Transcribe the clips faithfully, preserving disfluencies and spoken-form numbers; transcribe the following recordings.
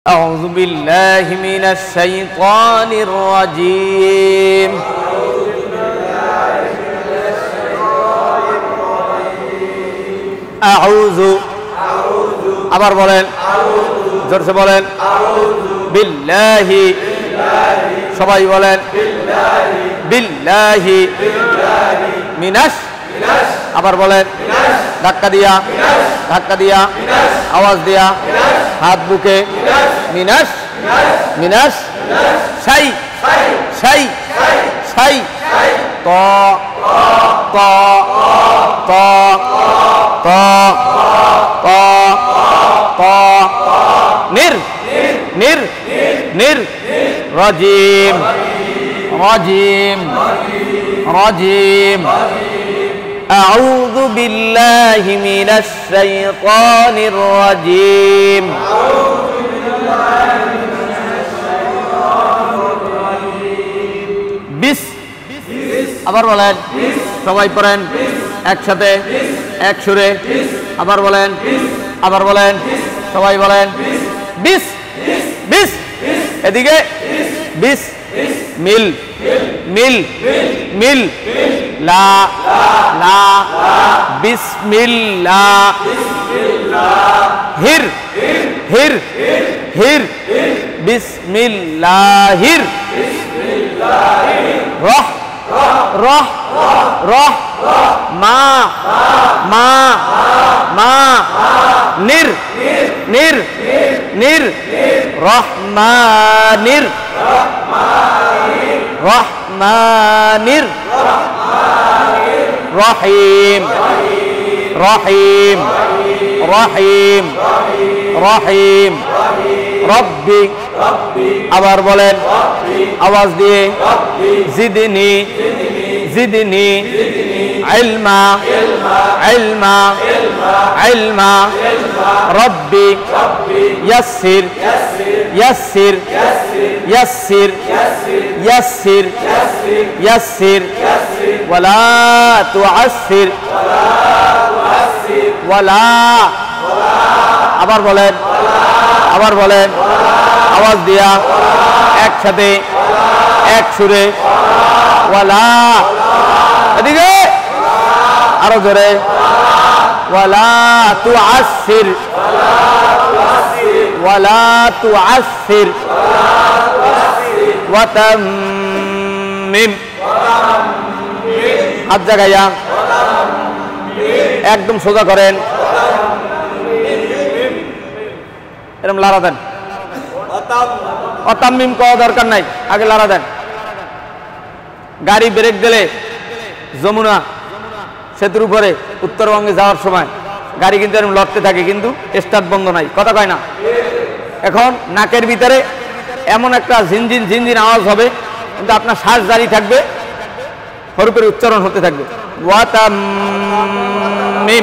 أعوذ بالله من الشيطان الرجيم أعوذ আবার বলেন জোরসে বলেন বিল্লাহি সবাই বলেন বিল্লাহি মিনাশ আবার বলেন ধাক্কা দিয়া ধাক্কা দিয়া আওয়াজ দিয়া হাত বুকে মিনাশ মিনাশ সাই সাই সাই ত ত ত ত ত ত নির নির নির রাজিম রাজিম রাজিম أعوذ بالله من الشيطان الرجيم বিস আবার বলেন সবাই পড়েন একসাথে এক সুরে আবার বলেন আবার বলেন সবাই বলেন বিস বিস এদিকে বিস মিল মিল মিল লা লা বিসমিল্লাহ হির হির হির বিসমিল্লাহির রহ রহ রহ মা মা মা নির নির নির রহমানির রহমানির রহিম রহিম রহিম রহিম রব্বি আবার বলেন আওয়াজ দিয়ে জিদনি জিদনি ইলমা ইলমা ইলমা রব্বি ইয়াসসির ইয়াসসির ইয়াসসির ইয়াসসির ইয়াসসির ওয়ালা তুআসসির ওয়ালা আবার বলেন আবার বলেন আওয়াজ দিয়া একসাথে এক সুরে ওয়ালা এদিকে আরো জোরে ওয়ালা তুআসসির ওয়ালা তুআসসির ওয়া তাম্মিম হাত জাগাইয়া একদম সোজা করেন এরকম লাড়া দেন অতাম্মিম কওয়া দরকার নাই আগে লাড়া দেন গাড়ি ব্রেক দিলে যমুনা সেতুর উপরে উত্তরবঙ্গে যাওয়ার সময় গাড়ি কিন্তু এরকম লড়তে থাকে কিন্তু স্টার্ট বন্ধ নাই কথা কয় না এখন নাকের ভিতরে এমন একটা ঝিনঝিন ঝিনঝিন আওয়াজ হবে কিন্তু আপনার শ্বাস জারি থাকবে হরফের উচ্চারণ হতে থাকবে ওয়া তাম্মিম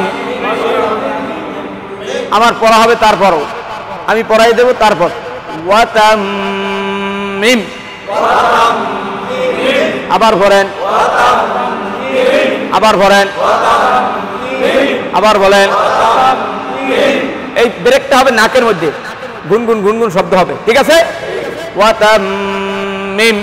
আমার পড়া হবে তারপরও আমি পড়াই দেব তারপর ওয়া তাম্মিম আবার পড়েন আবার পড়েন আবার বলেন এই ব্রেকটা হবে নাকের মধ্যে গুনগুন গুনগুন শব্দ হবে ঠিক আছে ওয়া তাম্মিম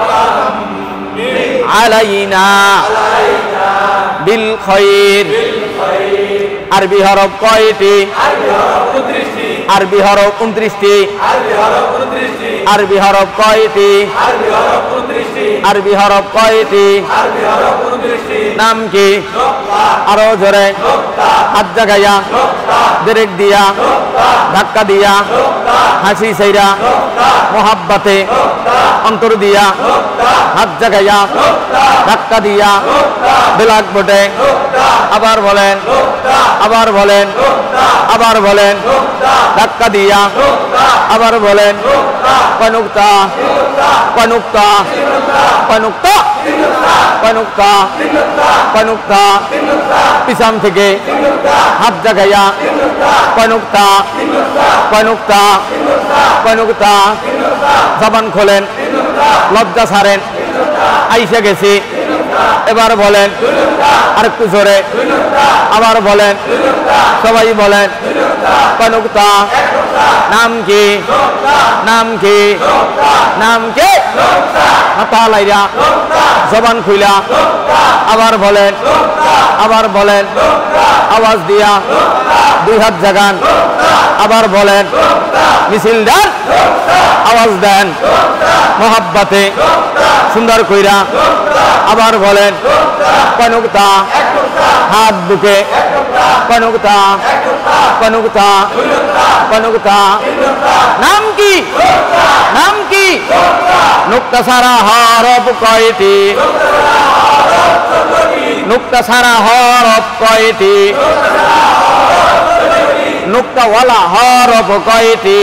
আলাইনা বিল খায়র আরবি হরফ কয়টি আরবি হরফ উনত্রিশটি আরবি হরফ কয়টি আরবি হরফ কয়টি নাম কি আরো জোরে হাত জাগাইয়া ব্রেক দিয়া ধাক্কা দিয়া হাসি সাইরা মোহাব্বতে অন্তর দিয়া হাত জাগাইয়া ধাক্কা দিয়া ব্ল্যাক বোর্ডে আবার বলেন আবার বলেন আবার বলেন ধাক্কা দিয়া আবার বলেন কনুক্তা কনুক্তা কনুক্তা কনুক্তা কনুক্তা পিছন থেকে হাত জাগাইয়া কনুক্তা কনুক্তা কনুক্তা জবান খোলেন লজ্জা ছাড়েন আইসা গেছি এবার বলেন আরেকটু জোরে আবার বলেন সবাই বলেন কয় নুকতা নাম কি নাম কি নাম কি মাথা লাইরা জবান খুইলা আবার বলেন আবার বলেন আওয়াজ দিয়া দুই হাত জাগান আবার বলেন মিছিল দেন আওয়াজ দেন মোহাব্বতে সুন্দর কইরা আবার বলেন কয় নুকতা হাত বুকে কয় নুকতা কয় নুকতা কয় নুকতা নাম কি নাম কি নুকতা সারা হরফ কয়টি নুকতা সারা হরফ কয়টি নুকতাওয়ালা হরফ কয়টি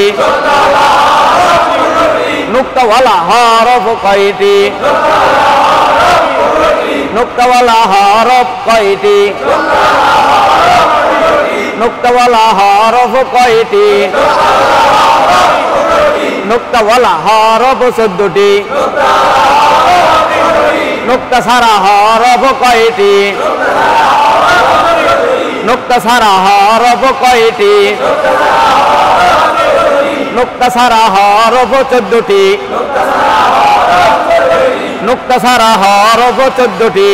নুকতাওয়ালা হরফ কয়টি নুকতাওয়ালা হরফ কয়টি নুকতাওয়ালা হরফ কয়টি নুকতাওয়ালা হরফ চোদ্দটি নুকতা সারা হরফ কয়টি নুকতা সারা হরফ কয়টি নুকতা সারা হরফ চোদ্দটি নুকতা সারা হরফ চোদ্দটি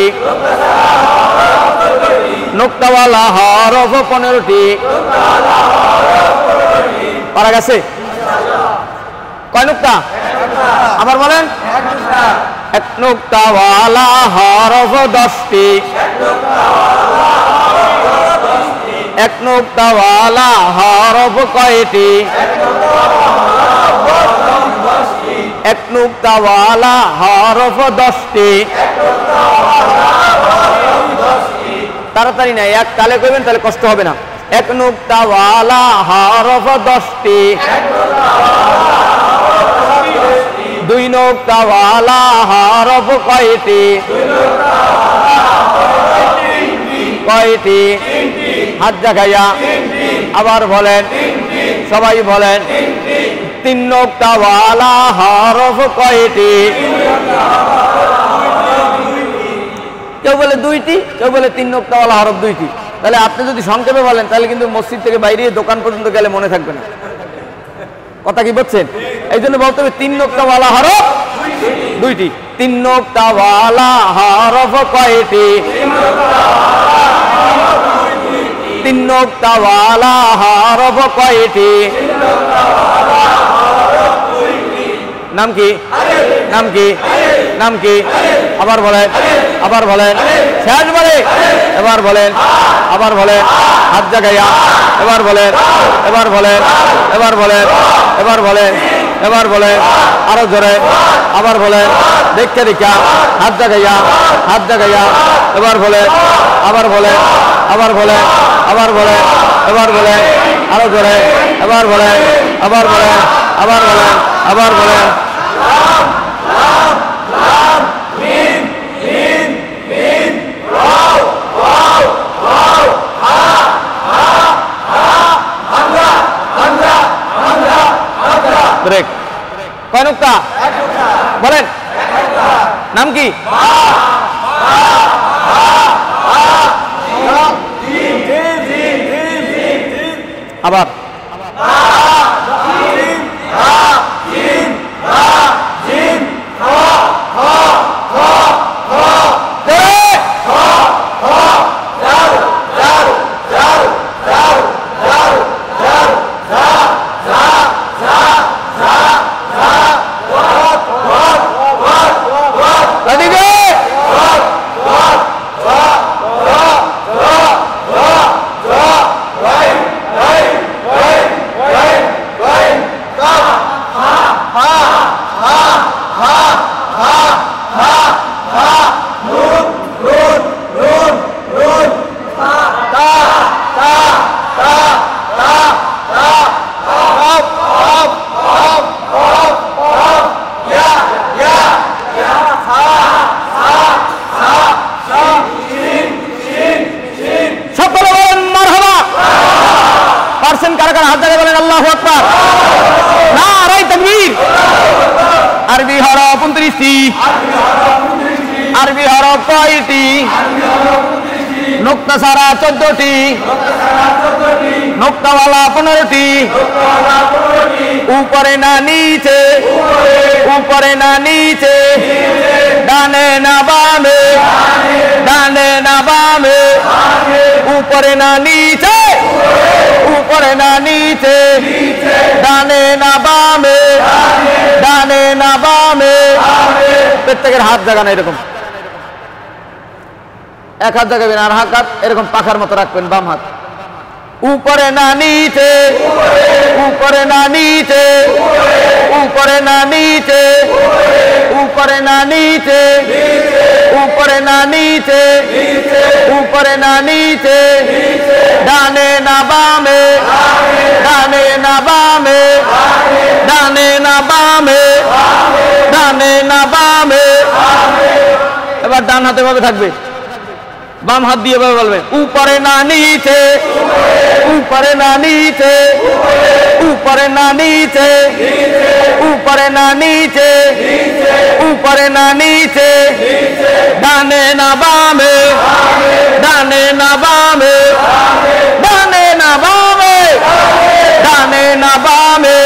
নুকতাওয়ালা হরফ পনেরোটি পারা গেছে কয় নুকতা আবার বলেন এক নুকতাওয়ালা হরফ দশটি এক নুকতাওয়ালা হরফ কয়টি এক নুকতাওয়ালা হরফ দশটি তাড়াতাড়ি না এক তালে করবেন তাহলে কষ্ট হবে না এক নুকতাওয়ালা হরফ দশটি দুই নুকতাওয়ালা হরফ কয়টি কয়টি হাত জাগাইয়া আবার বলেন সবাই বলেন তিন নুকতাওয়ালা হরফ কয়টি কেউ বলে দুইটি কেউ বলে তিন নুকতাওয়ালা হরফ দুইটি তাহলে আপনি যদি সংক্ষেপে বলেন তাহলে কিন্তু মসজিদ থেকে বাইরে দোকান পর্যন্ত গেলে মনে থাকবে না কথা কি বলছেন এই জন্য বলতে হবে তিন নুকতাওয়ালা হরফ দুইটি তিন নুকতাওয়ালা হরফ কয়টি তিন নুকতাওয়ালা হরফ কয়টি নাম কি নাম কি নাম কি আবার বলেন আবার বলেন শেষ বলে এবার বলেন আবার বলেন হাত জাগাইয়া এবার বলেন এবার বলেন এবার বলেন এবার বলেন এবার বলেন আরো জোরে আবার বলেন দেখতে দেখা হাত জাগাইয়া হাত জাগাইয়া এবার বলেন আবার বলেন আবার বলেন আবার বলেন এবার বলেন আরো জোরে এবার বলেন আবার বলেন আবার বলেন আবার বলেন ব্রেক কয় নুকতা বলেন নাম কি আবার আরবি হরফ উনত্রিশটি আরবি হরফ কয়টি নুকতা সারা চোদ্দটি নোকটাওয়ালা পনেরোটি, উপরে না নিচে, উপরে না নিচে, ডানে না বামে, ডানে না বামে, উপরে না নিচে, উপরে না নিচে, ডানে না বামে, ডানে না বামে। প্রত্যেকের হাত জাগানো এরকম, এক হাত জাগাবেন আর হাত হাত এরকম পাখার মতো রাখবেন বাম হাত। উপরে না নিচে, উপরে না নিচে, উপরে না নিচে, উপরে না নিচে, উপরে না নিচে, উপরে না নিচে, ডানে না বামে, ডানে না বামে, ডানে না বামে, ডানে না বামে। এবার ডান হাতে ভাবে থাকবে, বাম হাত দিয়ে ভাবে বলবে উপরে না নিচে, উপরে না নিচে, উপরে না নিচে, উপরে না নিচে, উপরে না নিচে, ডানে না বামে, ডানে না বামে, ডানে না বামে, ডানে না বামে,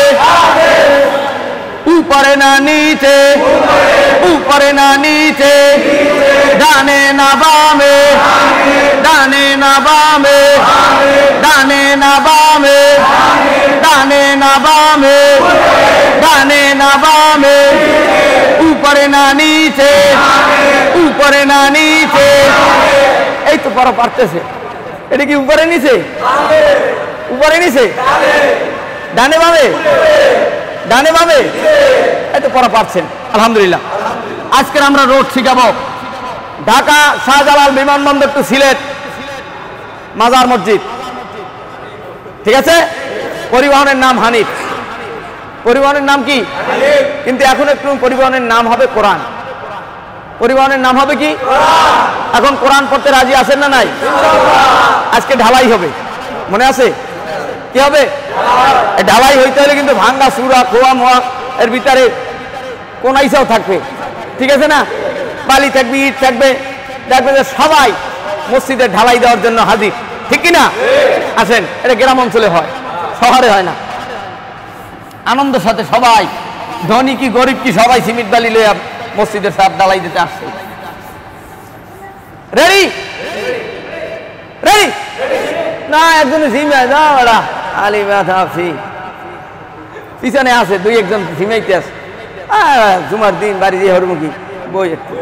উপরে না নিচে, উপরে না নিচে, ডানে না বামে, ডানে না বামে, ডানে না বামে, ডানে না বামে, ডানে না বামে, উপরে না নিচে, উপরে না নিচে। এই তো পড়া পারতেছে। এটা কি উপরে নিচে, উপরে নিচে, ডানে বামে, ডানে বামে, এই তো পড়া পারছেন আলহামদুলিল্লাহ। আজকের আমরা রোড শিখাবো ঢাকা শাহজালাল বিমানবন্দর টু সিলেট মাজার মসজিদ, ঠিক আছে? পরিবহনের নাম হানিফ, পরিবহনের নাম কি? কিন্তু এখন একটু পরিবহনের নাম হবে কোরআন। পরিবহনের নাম হবে কি? এখন কোরআন পড়তে রাজি আছেন না নাই? আজকে ঢালাই হবে, মনে আছে? কি হবে? ঢালাই হইতে হলে কিন্তু ভাঙ্গা সুরা খোয়া মোয়া এর ভিতরে কোন আইসাও থাকবে, ঠিক আছে না? বালি থাকবে, ইট থাকবে, দেখবে যে সবাই মসজিদে ঢালাই দেওয়ার জন্য হাজির, ঠিক কিনা? আসেন, এটা গ্রাম অঞ্চলে হয়, শহরে হয় না। আনন্দের সাথে সবাই, ধনী কি গরিব কি, সবাই সিমেন্ট বালি লইয়া মসজিদের সাথে ঢালাই দিতে আসছে। রেডি রেডি না, একজন সিমে যাও এরা আলি ব্যথা পিছনে আছে, দুই একজন সিমাইতে আছে। জুমার দিন বাড়ি দিয়ে হরমুখী বই একটু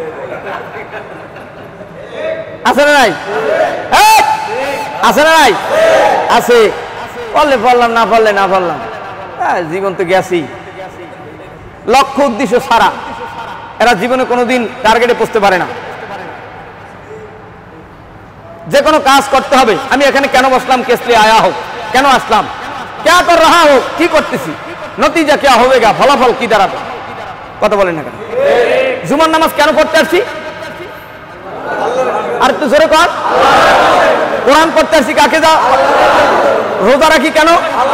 আছে না নাই? আছে না নাই? আছে। পড়লে পড়লাম, না পড়লে না পড়লাম, জীবন তো গেছি। লক্ষ্য উদ্দেশ্য ছাড়া এরা জীবনে কোনোদিন টার্গেটে পৌঁছতে পারে না। যে কোনো কাজ করতে হবে। আমি এখানে কেন বসলাম? কেসলে আয়া হোক, কেন আসলাম, ক্যা কর রাহা হোক, কি করতেছি, নতিজা ক্যা হবেগা, ফলাফল কি দাঁড়াবে, কথা বলেন না কেন? জুমার নামাজ কেন পড়তে আসছি? আর একটু জোরে কর। কোরআন পড়তে আসছি কাকে? যা রোজা রাখি কেন?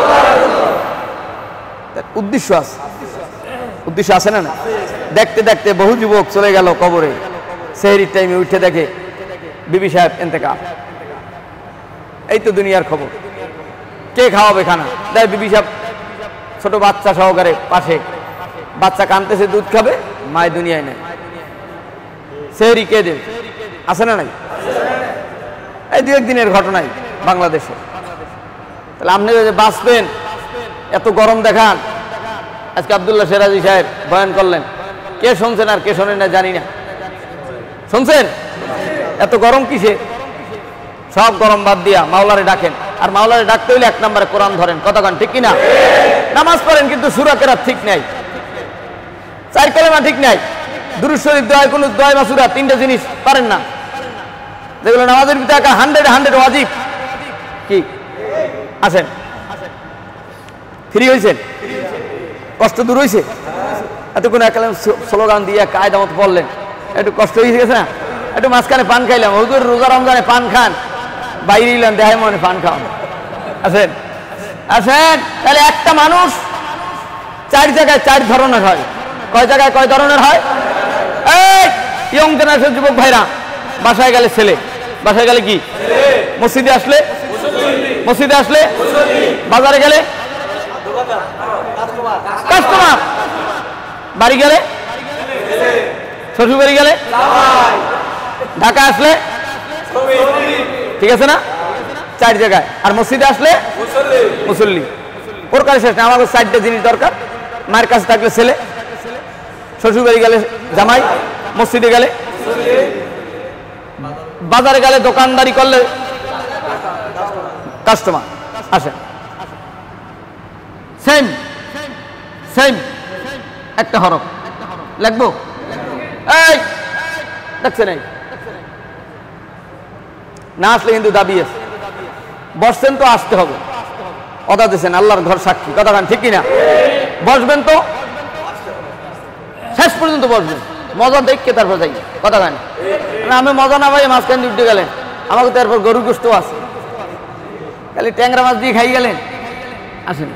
উদ্দেশ্য আছে, উদ্দেশ্য আছে না? না দেখতে দেখতে বহু যুবক চলে গেল কবরে। সেহরির টাইমে উঠে দেখে বিবি সাহেব ইন্তেকাল। এই তো দুনিয়ার খবর। কে খাওয়াবে খানা? দেয় বিবি সাহেব ছোট বাচ্চা সহকারে পাশে, বাচ্চা কাঁদতেছে, দুধ খাবে, মায় দুনিয়ায় নেই। সেহরি কে দেবে? আছে না নাই? এই দু একদিনের ঘটনাই বাংলাদেশে। তাহলে আপনি যে বাঁচবেন, এত গরম দেখান। আজকে আব্দুল্লাহ সিরাজি সাহেব বয়ান করলেন, কে শুনছেন আর কে শোনেন না জানি না। শুনছেন? এত গরম কিসে? সব গরম বাদ দিয়া মাওলারে ডাকেন। আর মাওলারে ডাকতে হইলে এক নম্বরে কোরআন ধরেন, কতক্ষণ, ঠিক কিনা? নামাজ পড়েন কিন্তু সূরা কেরাত ঠিক নাই, চার কালেমা ঠিক নাই, দুরূদ শরীফ দোয়া, কোন দোয়া বা সূরা, তিনটা জিনিস পারেন না, যেগুলো নামাজের ভিতরে হান্ড্রেড হান্ড্রেড ওয়াজিব। কি আছেন? ফ্রি হয়েছেন? কষ্ট দূর হয়েছে? এত কোনো এক স্লোগান দিয়ে কায়দা মতো বললেন, একটু কষ্ট হয়ে গেছে না? একটু মাঝখানে পান খাইলাম, হুজুর রোজা রমজানে পান খান, বাইরে এলাম দেখায় মনে পান খাওয়ান। আসেন আসেন। তাহলে একটা মানুষ চার জায়গায় চার ধরনের হয়। কয় জায়গায় কয় ধরনের হয়? এই ইয়ং জেনারেশন যুবক ভাইরা, বাসায় গেলে ছেলে, বাসায় গেলে কি, মসজিদে আসলে মসজিদে আসলে বাজারে গেলে কাস্টমার, বাড়ি গেলে শ্বশুর বাড়ি গেলে ঢাকা আসলে ঠিক আছে না চার জায়গায়, আর মসজিদে আসলে মুসল্লি। প্রকার শেষ না, আমাদের চারটা জিনিস দরকার। মায়ের কাছে থাকলে ছেলে, শ্বশুর বাড়ি গেলে জামাই, মসজিদে গেলে, বাজারে গেলে দোকানদারি করলে কাস্টমার আসে। সেম সেম একটা হরফ লিখবো। এই দেখছেন, এই না আসলে কিন্তু দাবি আছে। বসছেন তো আসতে হবে, কথা দিয়েছেন, আল্লাহর ঘর সাক্ষী, কথা গান ঠিক কিনা? বসবেন তো শেষ পর্যন্ত বসবেন, মজা দেখকে তারপর যাই, কথা গান। আমি মজা না ভাই মাঝখান দিয়ে উঠে গেলেন, আমাকে তো এরপর গরু গোস্ত আছে, খালি ট্যাংরা মাছ দিয়ে খাই গেলেন। আসেন,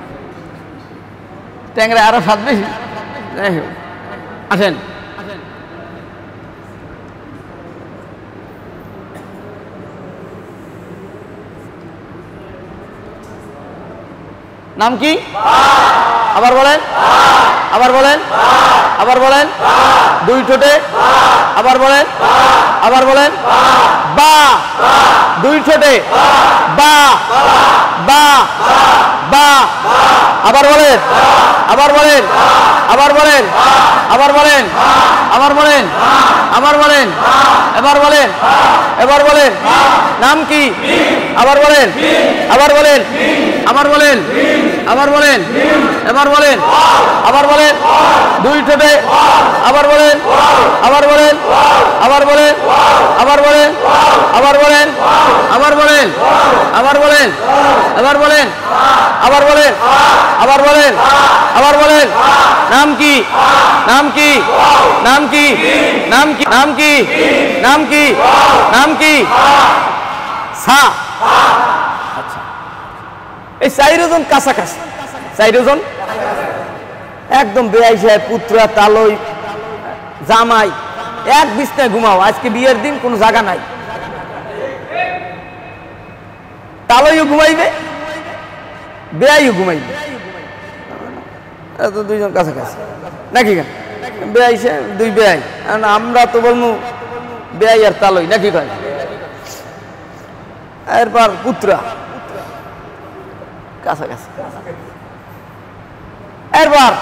ট্যাংরা আরো স্বাদ বেশি। আসেন, নাম কি? আবার বলেন, আবার বলেন, আবার বলেন, দুই ঠোঁটে, আবার বলেন, আবার বলেন, বা, দুই ঠোঁটে, বা, বা, বা, আবার বলেন, আবার বলেন, আবার বলেন, আবার বলেন, আবার বলেন, আবার বলেন, এবার বলেন, এবার বলেন, নাম কি? আবার বলেন, আবার বলেন, আবার বলেন, আবার বলেন, এবার বলেন, আবার বলেন, দুই ঠোঁটে, আবার বলেন, আবার বলেন, আবার বলেন, আবার বলেন, আবার বলেন, আবার বলেন, আবার বলেন, আবার বলেন, আবার বলেন, আবার বলেন, আবার বলেন, নাম কি? নাম কি? নাম কি? নাম কি? নাম কি? নাম কি? নাম কি? সা। আচ্ছা, এই চাইরজন কাছাকাছি, চাইরজন একদম বেয়াই সাহেব, পুত্রা, তালই, জামাই এক বিছনায় ঘুমাও। আজকে বিয়ের দিন, কোনো জায়গা নাই, তালইও ঘুমাইবে, বেয়াইও ঘুমাইবে, দুইজন কাছাকাছি নাকি? কেন বেয়াই দুই বেয়াই, আমরা তো বলবো বেয়াই আর তালই নাকি? কয় এরপর পুত্রা কাছাকাছি, এরপর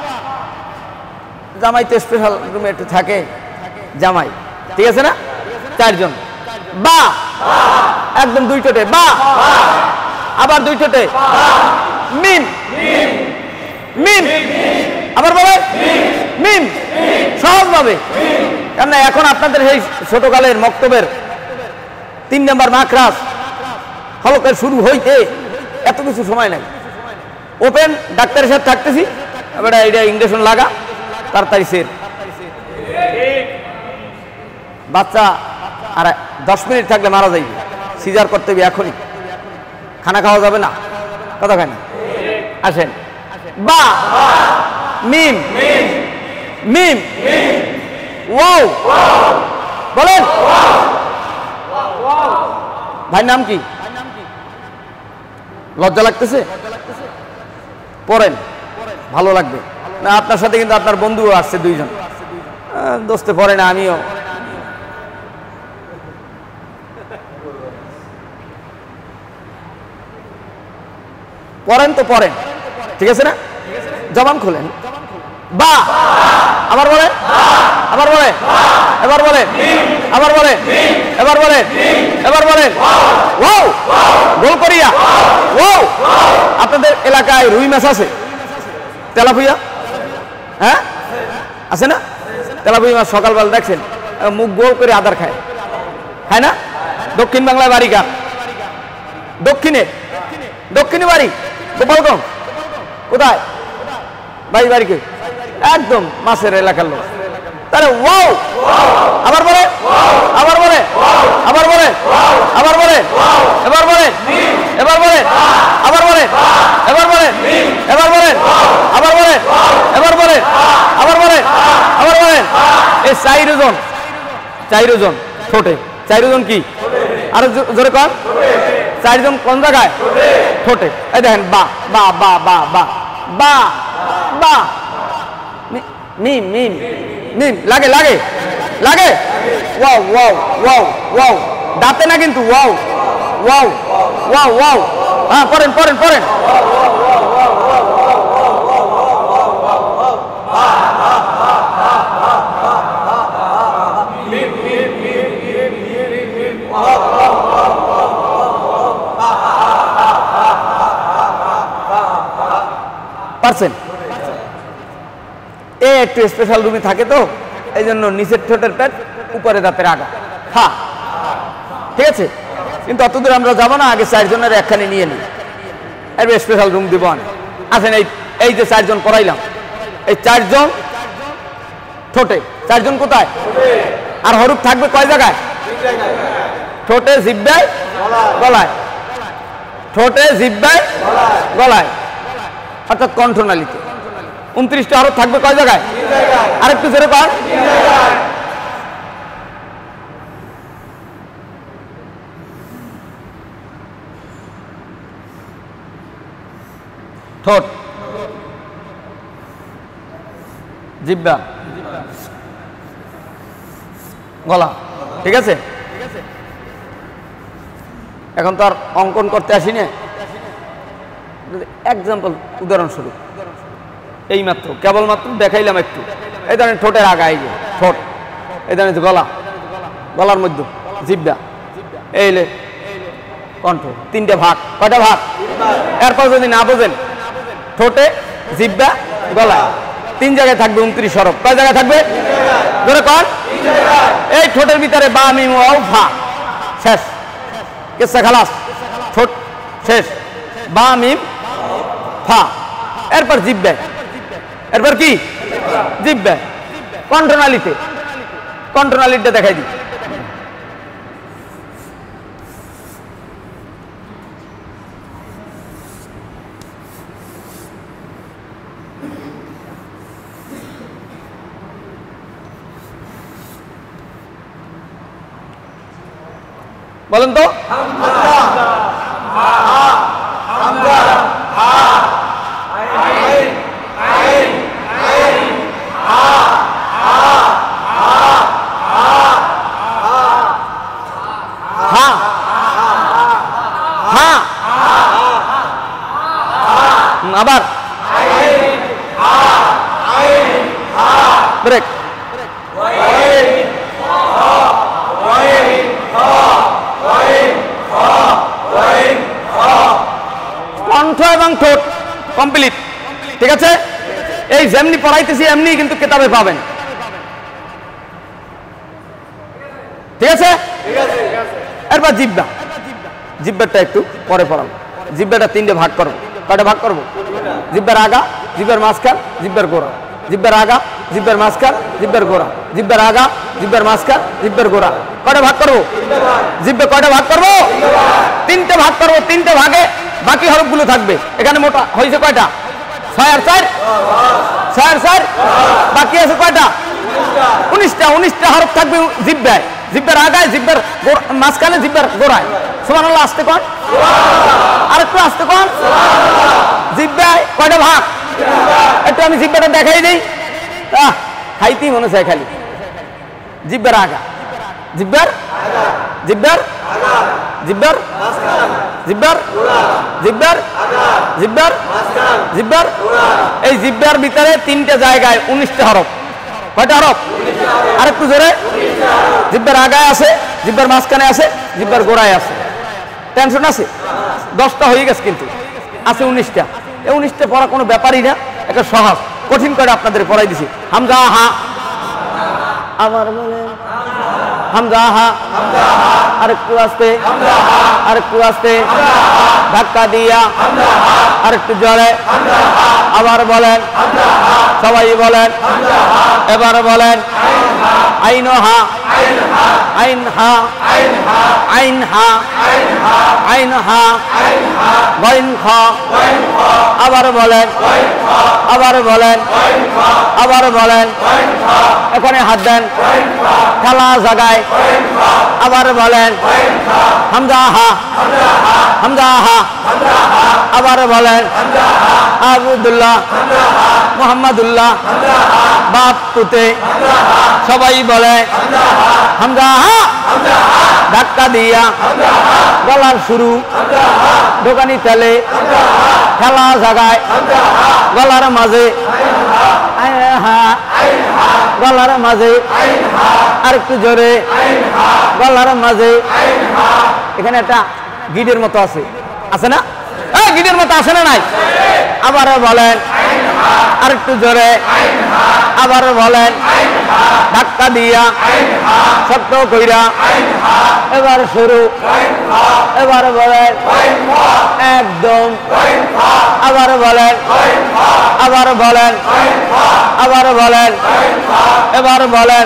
জামাই তো স্পেশাল রুমে একটু থাকে, জামাই ঠিক আছে না? চারজন, বা একদম দুই ঠোঁটে, বা, আবার দুই ঠোঁটে, মিম, মিম, আবার বলে মিম, সহজ ভাবে। কেননা এখন আপনাদের সেই ছোটকালের মক্তবের তিন নম্বর মাখরাজ হলকের শুরু হইতে এত কিছু সময় নাই। ওপেন ডাক্তারের সাথে থাকতেছি, এবার এটা ইঞ্জেকশন লাগা, তাড়াতাড়ি সের। বাচ্চা আর দশ মিনিট থাকলে মারা যাইবে, সিজার করতে হবে এখনই, খানা খাওয়া যাবে না, কথা খায় না। আসেন, বা, মিম, মিম, ওয়াও, বলেন ভাই নাম কি? লজ্জা লাগতেছে? পড়েন, ভালো লাগবে না। আপনার সাথে কিন্তু আপনার বন্ধুও আসছে দুইজন, দোস্তে পড়ে না, আমিও। পড়েন তো পড়েন, ঠিক আছে না? জবান খোলেন, বা, আবার বলেন, আবার বলেন, এবার বলেন, আবার বলেন, এবার বলেন, এবার বলেন, ওয়াও, গোল করিয়া, ওয়াও। আপনাদের এলাকায় রুই মাছ আছে? তেলাপুয়া, হ্যাঁ আছে না? তেলাপুয়া মাছ সকালবেলা দেখছেন মুখ গোল করে আদার খায়, খায় না? দক্ষিণ বাংলায় বাড়ি কার? দক্ষিণে, দক্ষিণে বাড়ি গোপালগঞ্জ। কোথায় ভাই বাড়ি? কে? একদম মাছের এলাকার লোক। তাহলে ওয়াও, আবার বলে, আবার বলে, আবার বলে, আবার বলে, এবার বলে, এবার বলে, আবার বলে, এবার বলে, এবার বলে, আবার বলে, এবার বলে, আবার বলে, আবার বলে। এই চাইরজন, চাইরজন ঠোঁটে, চাইরজন কি? আর জোরে কর, চারজন কোন জায়গায় ঠোঁটে এই দেখেন বা বা বা বা বা বা বা মিম মিম মিম লাগে লাগে লাগে ওয়াও ওয়াও ওয়াও ওয়াও দাঁতে না কিন্তু ওয়াও ওয়াও ওয়াও ওয়াও হ্যাঁ পড়েন পড়েন পড়েন পারছেন এ একটু স্পেশাল রুমে থাকে তো এই জন্য নিচের ঠোঁটের পেট উপরে দাঁতের আগা হা ঠিক আছে কিন্তু অতদূর আমরা যাবো না আগে চারজনের একখানে নিয়ে নিই এর স্পেশাল রুম দিব না আসেন এই এই যে চারজন পড়াইলাম এই চারজন ঠোঁটে চারজন কোথায় আর হরুপ থাকবে কয় জায়গায় ঠোঁটে জিহ্বায় গলায় ঠোঁটে জিহ্বায় গলায় অর্থাৎ কণ্ঠনালীতে উনত্রিশটা হরফ থাকবে কয় জায়গায় আরেকটু জোরে কর ঠোঁট জিহ্বা গলা ঠিক আছে এখন তো আর অঙ্কন করতে আসি না এক্সাম্পল উদাহরণস্বরূপ এই মাত্র কেবলমাত্র দেখাইলাম একটু এই ধরনের ঠোঁটের আগা এই যে ঠোঁট এই ধরনের গলা গলার মধ্যে জিহ্বা এইলে কণ্ঠ তিনটে ভাগ কয়টা ভাগ এরপর যদি না বোঝেন ঠোঁটে জিহ্বা গলা তিন জায়গায় থাকবে উনত্রিশ হরফ কয় জায়গায় থাকবে ধরে কন এই ঠোঁটের ভিতরে বা মিম ওয়াও ফা শেষ কিসসা খালাস ঠোঁট শেষ বা মিম ফা এরপর জিহ্বা এরপর কি জিহ্বা কণ্ঠনালীতে কণ্ঠনালীটা দেখাই দিই বলেন তো আবার ব্রেক কণ্ঠ এবং ঠোঁট কমপ্লিট ঠিক আছে এই যেমনি পড়াইতেছি এমনি কিন্তু কিতাবে পাবেন ঠিক আছে এরপর জিহ্বা জিহ্বাটা একটু পরে পড়াবো জিহ্বাটা তিনটে ভাগ করবো কয়টা ভাগ করবো জিহ্বার আগা জিহ্বার মাঝখান জিহ্বার গোড়া জিহ্বার আগা জিহ্বার মাঝখান জিহ্বার গোড়া জিহ্বার আগা জিহ্বার মাঝখান জিহ্বার গোড়া কয়টা ভাগ করবো জিহ্বা কয়টা ভাগ করবো তিনটে ভাগ করবো তিনটে ভাগে বাকি হরফগুলো থাকবে এখানে মোটা হয়েছে কয়টা ছয় আর চার ছয় আর চার বাকি আছে কয়টা উনিশটা উনিশটা হরফ থাকবে জিহ্বায় জিহ্বার আগায় জিহ্বার মাঝখানে জিহ্বার গোড়ায় সুবহানাল্লাহ আসতে কোন আরেকটু আসতে কোন জিহ্বায় কয়টা ভাগ একটু আমি জিহ্বাটা দেখাই দিই আহ খাইতেই মনে চায় খালি জিহ্বার আগা জিহ্বার জিহ্বার জিহ্বার জিহ্বার জিহ্বার জিহ্বার জিহ্বার এই জিহ্বার ভিতরে তিনটে জায়গায় উনিশটা হরফ কয়টা হরফ আরেকটু জোরে জিহ্বার আগায় আছে জিহ্বার মাঝখানে আছে জিহ্বার গোড়ায় আছে টেনশন আছে দশটা হয়ে গেছে কিন্তু আছে উনিশটা এই উনিশটা পড়া কোনো ব্যাপারই না একটা সহজ কঠিন করে আপনাদের পড়াই দিছি হামজা হা আমার বলে হামজা হা আরেকটু আসতে আরেকটু আসতে ধাক্কা দিয়া আরেকটু জোরে আবার বলেন সবাই বলেন এবার বলেন আইন হা আইন হা আইন হা আইন হা গইন খ আবার বলেন আবার বলেন আবার বলেন এখানে হাত দেন খেলা জায়গায় আবার বলেন হামজা হা হামজা হা আবার বলেন আবদুল্লাহ মুহাম্মাদুল্লাহ বাপ পুতে সবাই বলে হামজা হা ধাক্কা দিয়া গলার শুরু দোকানি তেলে খেলা জায়গায় গলার মাঝে গলার মাঝে আর একটু জোরে গলার মাঝে এখানে একটা গিডের মতো আছে আছে না গিডের মতো আছে না নাই আবার বলেন আর একটু জোরে আবার বলেন ধাক্কা দিয়া শক্ত কইরা এবার শুরু এবার বলেন একদম আবার বলেন আবার বলেন আবার বলেন এবার বলেন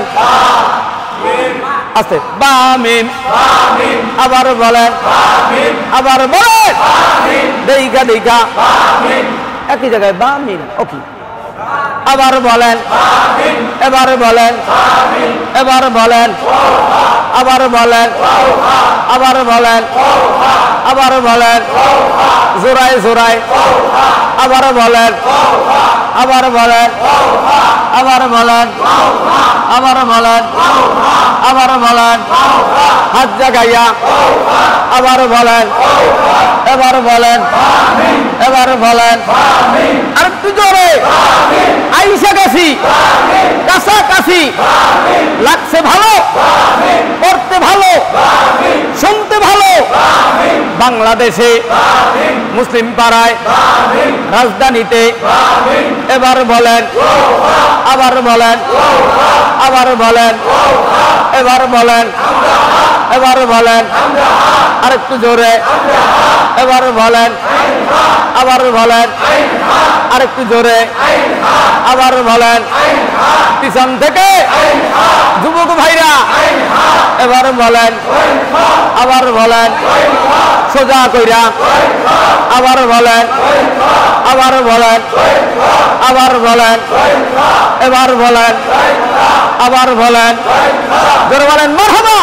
আস্তে বামিন আবার বলেন আবার বলেন দেইকা দেইকা একই জায়গায় বামিন ওকে আবার বলেন এবার বলেন এবার বলেন আবার বলেন আবার বলেন আবার বলেন জোরায় জোরায় আবার বলেন আবার বলেন আবার বলেন আবার বলেন আবার বলেন হাত জাগাইয়া আবার বলেন এবার বলেন এবার বলেন আর একটু জোরে আইসা গেছি কাছাকাছি লাগছে ভালো পড়তে ভালো শুনতে ভালো বাংলাদেশে মুসলিম পাড়ায় রাজধানীতে এবার বলেন আবার বলেন আবার বলেন এবার বলেন এবার বলেন আর একটু জোরে এবার বলেন আবার বলেন আর একটু জোরে আবার বলেন পিছন থেকে যুবক ভাইরা এবার বলেন আবার বলেন সোজা কইরা আবার বলেন আবার বলেন আবার বলেন এবার বলেন আবার বলেন জোরে বলেন মারহাবা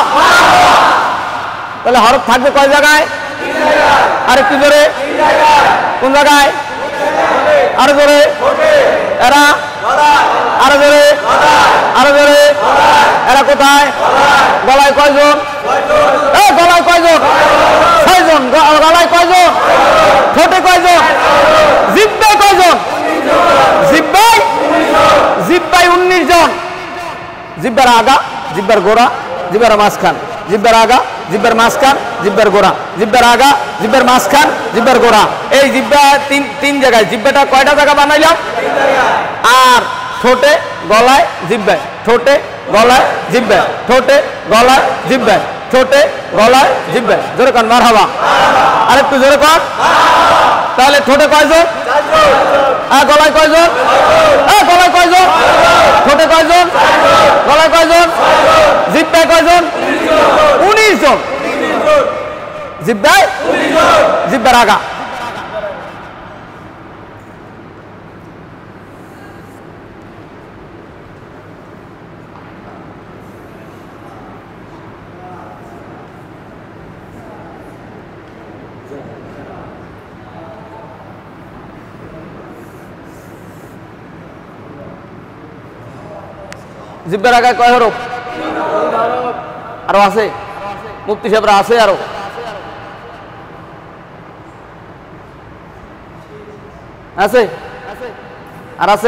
তাহলে হরফ থাকবে কয় জায়গায় আর একটু জোরে কোন জায়গায় আরো জোরে এরা আরো জোরে আরো জোরে এরা কোথায় গলায় কয়জন গলায় কয়জন ছয়জন গলায় কয়জন ঠোঁটে কয়জন জিব্বায় কয়জন জিব্বায় জিব্বায় উনিশ জন জিব্বার আগা জিব্বার গোড়া জিব্বার মাঝখান জিব্বার আগা জিব্বার মাঝখান জিব্বার গোড়া জিব্বার আগা জিব্বার মাঝখান জিব্বার গোড়া এই জিব্বা তিন তিন জায়গায় জিব্বাটা কয়টা জায়গা বানাইলাম আর ঠোঁটে গলায় জিব্বায় ঠোঁটে গলায় জিব্বায় ঠোঁটে গলায় জিব্বায় ঠোঁটে গলায় জিব্বায় জোরে কর মারহাবা আর একটু জোরে কর তাহলে ঠোঁটে কয়জন হ্যাঁ গলায় কয়জন হ্যাঁ গলায় কয়জন ঠোঁটে কয়জন গলায় কয়জন জিব্বায় কয়জন উনিশ জন জিব্বায় জিব্বার আগা জিব্বার আগায় কয় হরফ আরো আছে মুফতি সাহেবরা আছে আরো আছে আর আছে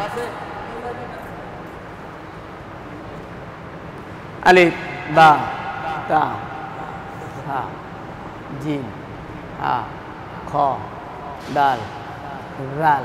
আলিফ বা তা হা জিম হা খ দাল রাল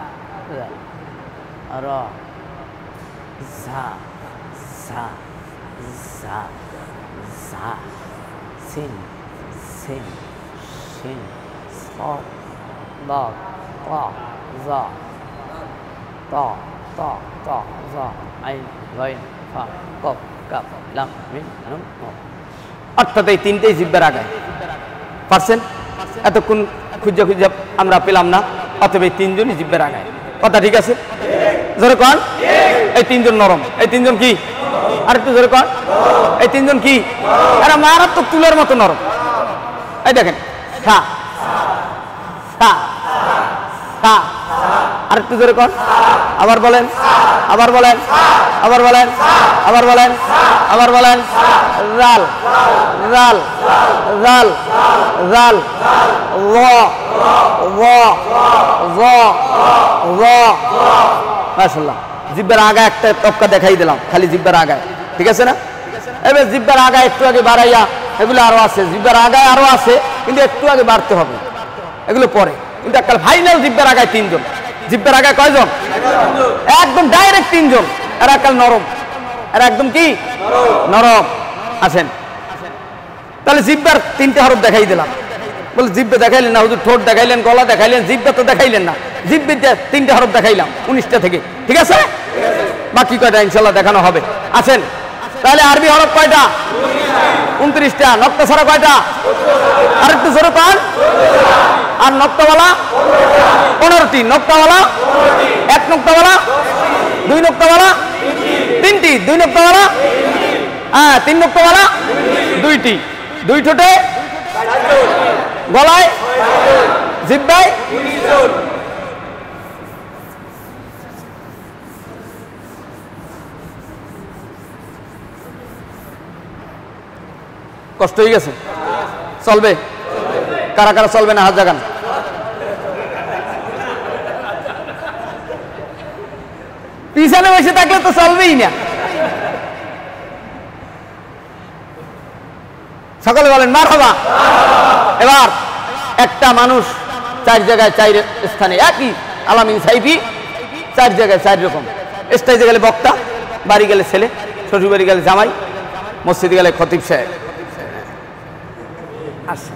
র ঝা ঝা ঝা ঝা সিন সিন শিন صاد ضاد طا ظا طا طا طا ظا عين غين فا قاف কাফ লাম মিম নুন অর্থাৎ এই তিনটেই জিহ্বার আগায় পারছেন এতক্ষণ খুঁজে খুঁজে আমরা পেলাম না অতএব এই তিনজনই জিহ্বার আগায় কথা ঠিক আছে জোরে কন। এই তিনজন নরম, এই তিনজন কি? আর একটু জোরে কন। এই তিনজন কি? এরা মারাত্মক তুলার মতো নরম। এই দেখেন, সা সা সা, আর একটু জোরে কন। আবার বলেন, আবার বলেন, আবার বলেন, আবার বলেন, আবার বলেন। জাল জাল জাল জাল ল ল ল ল। মাশাআল্লাহ, জিব্বার আগা একটা তপকা দেখাই দিলাম, খালি জিব্বার আগায়, ঠিক আছে না? এবার জিব্বার আগায় একটু আগে বাড়াইয়া, এগুলো আরো আছে, জিব্বার আগায় আরো আছে, কিন্তু একটু আগে বাড়তে হবে, এগুলো পরে। কিন্তু একটা ফাইনাল জিব্বার আগায় তিনজন। জিব্বার আগায় কয়জন? একদম ডাইরেক্ট তিনজন। এরা কাল নরম, এরা একদম কি নরম। আসেন তাহলে জিব্বার তিনটে হরফ দেখাই দিলাম। বলে জিব্বে দেখাইলেন না হুজুর, ঠোঁট দেখাইলেন, গলা দেখাইলেন, জিব্বা তো দেখাইলেন না। জিব্বিতে তিনটে হরফ দেখাইলাম উনিশটা থেকে, ঠিক আছে? বাকি কয়টা ইনশাল্লাহ দেখানো হবে। আসেন তাহলে আরবি হরফ কয়টা? উনত্রিশটা। নক্তা ছাড়া কয়টা? আর একটু জোরে পান। আর নক্তাওয়ালা পনেরোটি। নক্তাওয়ালা এক, নক্তাওয়ালা দুই, নক্তাওয়ালা তিনটি, দুই নক্তাওয়ালা হ্যাঁ তিন, নক্তাওয়ালা দুইটি। দুই ঠোঁটে, গলায়, জিহ্বায় কষ্ট হয়ে গেছে? চলবে? কারা কারা চলবে না হাত জাগান। পিছনে বসে থাকলে তো চলবেই না। সকলে বলেন মারহাবা। এবার একটা মানুষ চার জায়গায় চার স্থানে একই আলামিন সাইফি, চার জায়গায় চার রকম। স্টেজে গেলে বক্তা, বাড়ি গেলে ছেলে, শ্বশুর বাড়ি গেলে জামাই, মসজিদে গেলে খতিব সাহেব। আচ্ছা,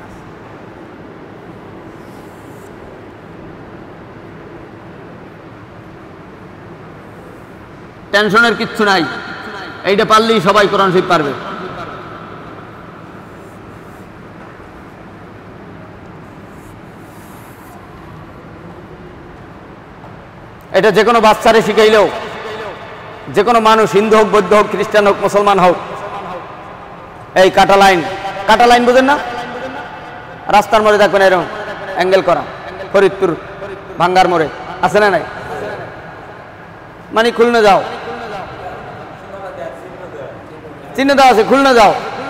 টেনশনের কিচ্ছু নাই, এইটা পারলেই সবাই কোরআন শরীফ পারবে। এটা যে কোনো বাচ্চারে শিখাইলেও, যে কোনো মানুষ, হিন্দু হোক, বৌদ্ধ হোক, খ্রিস্টান হোক, মুসলমান হোক, এই কাটা লাইন, কাটা লাইন বোঝেন না? রাস্তার মোড়ে দেখবেন এরকম অ্যাঙ্গেল করা, ফরিদপুর ভাঙ্গার মোড়ে আছে না নাই? মানে খুলনা যাও, চিহ্ন দেওয়া আছে, খুলনা যাও,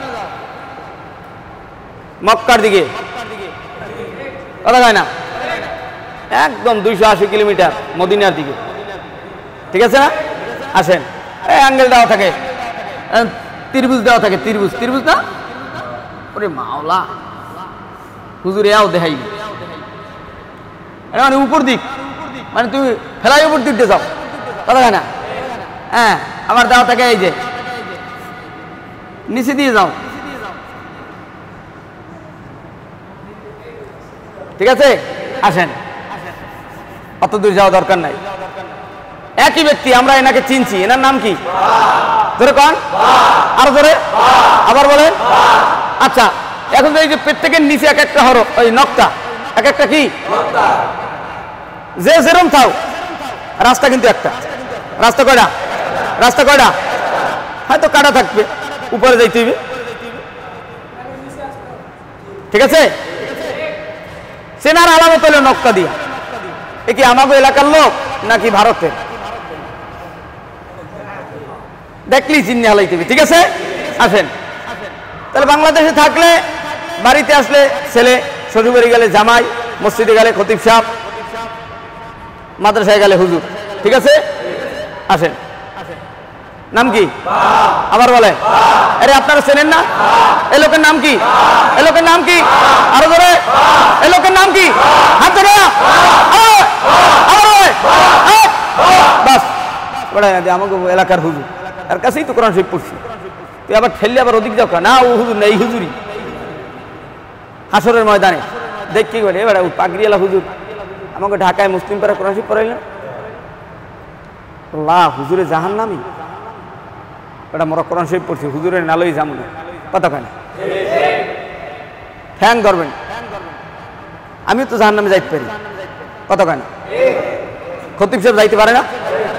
মক্কার দিকে কথা কয় না, একদম দুইশো আশি কিলোমিটার মদিনার দিকে, ঠিক আছে না? আসেন, এই অ্যাঙ্গেল দেওয়া থাকে, ত্রিভুজ দেওয়া থাকে, ত্রিভুজ, ত্রিভুজ না? ওরে মাওলা, হুজুর এও দেখাই মানে উপর দিক, মানে তুমি ফেলাই উপর দিক দিয়ে যাও, কথা কয় না? হ্যাঁ, আমার দেওয়া থাকে এই যে নিচে দিয়ে যাও, ঠিক আছে? আসেন, অত দূর যাওয়া দরকার নাই। একই ব্যক্তি, আমরা এনাকে চিনছি, এনার নাম কি? ধরে কন, আরো ধরে, আবার বলেন। আচ্ছা, এখন এই যে প্রত্যেকের নিচে এক একটা হরফ, ওই নক্তা, এক একটা কি যে যেরম থাও, রাস্তা কিন্তু একটা। রাস্তা কয়টা? রাস্তা কয়টা? হয়তো কাটা থাকবে, উপরে যাইতে হইবে, ঠিক আছে? সেনার আলামত হলো নক্তা দিয়া। এ কি আমাদের এলাকার লোক নাকি ভারতের? দেখলি চিহ্ন হালাইতে হবে, ঠিক আছে? আসেন, তাহলে বাংলাদেশে থাকলে, বাড়িতে আসলে ছেলে, শ্বশুর বাড়ি গেলে জামাই, মসজিদে গেলে খতিব সাহেব, মাদ্রাসায় গেলে হুজুর, ঠিক আছে? আসেন, নাম কি? আবার বলে, আরে আপনারা চেনেন না? এ লোকের নাম কি? এ লোকের নাম কি? আরো ধরে, এ লোকের নাম কি? হাত ধরে, বাস বড়াই না দিয়ে আমাকে এলাকার হুজুর, তার কাছেই তো কোরআন শরীফ পড়ছি, তুই আবার ঠেললে আবার ওদিক যাও না, ও হুজুর না, এই হুজুরই। হাসরের ময়দানে দেখ কি বলে, এবার পাগড়িওয়ালা হুজুর আমাকে ঢাকায় মুসলিম পাড়া কোরআন শরীফ পড়াইলেন, আল্লাহ হুজুরে জাহান নামি, এটা মোরা কোরআন শরীফ পড়ছি, হুজুরের নালই যাবো না, কথা কয় না? ঠ্যাং ধরবেন, আমি তো জাহান নামে যাইতে পারি, কথা কয় না? খতিব সাহেব যাইতে পারে না?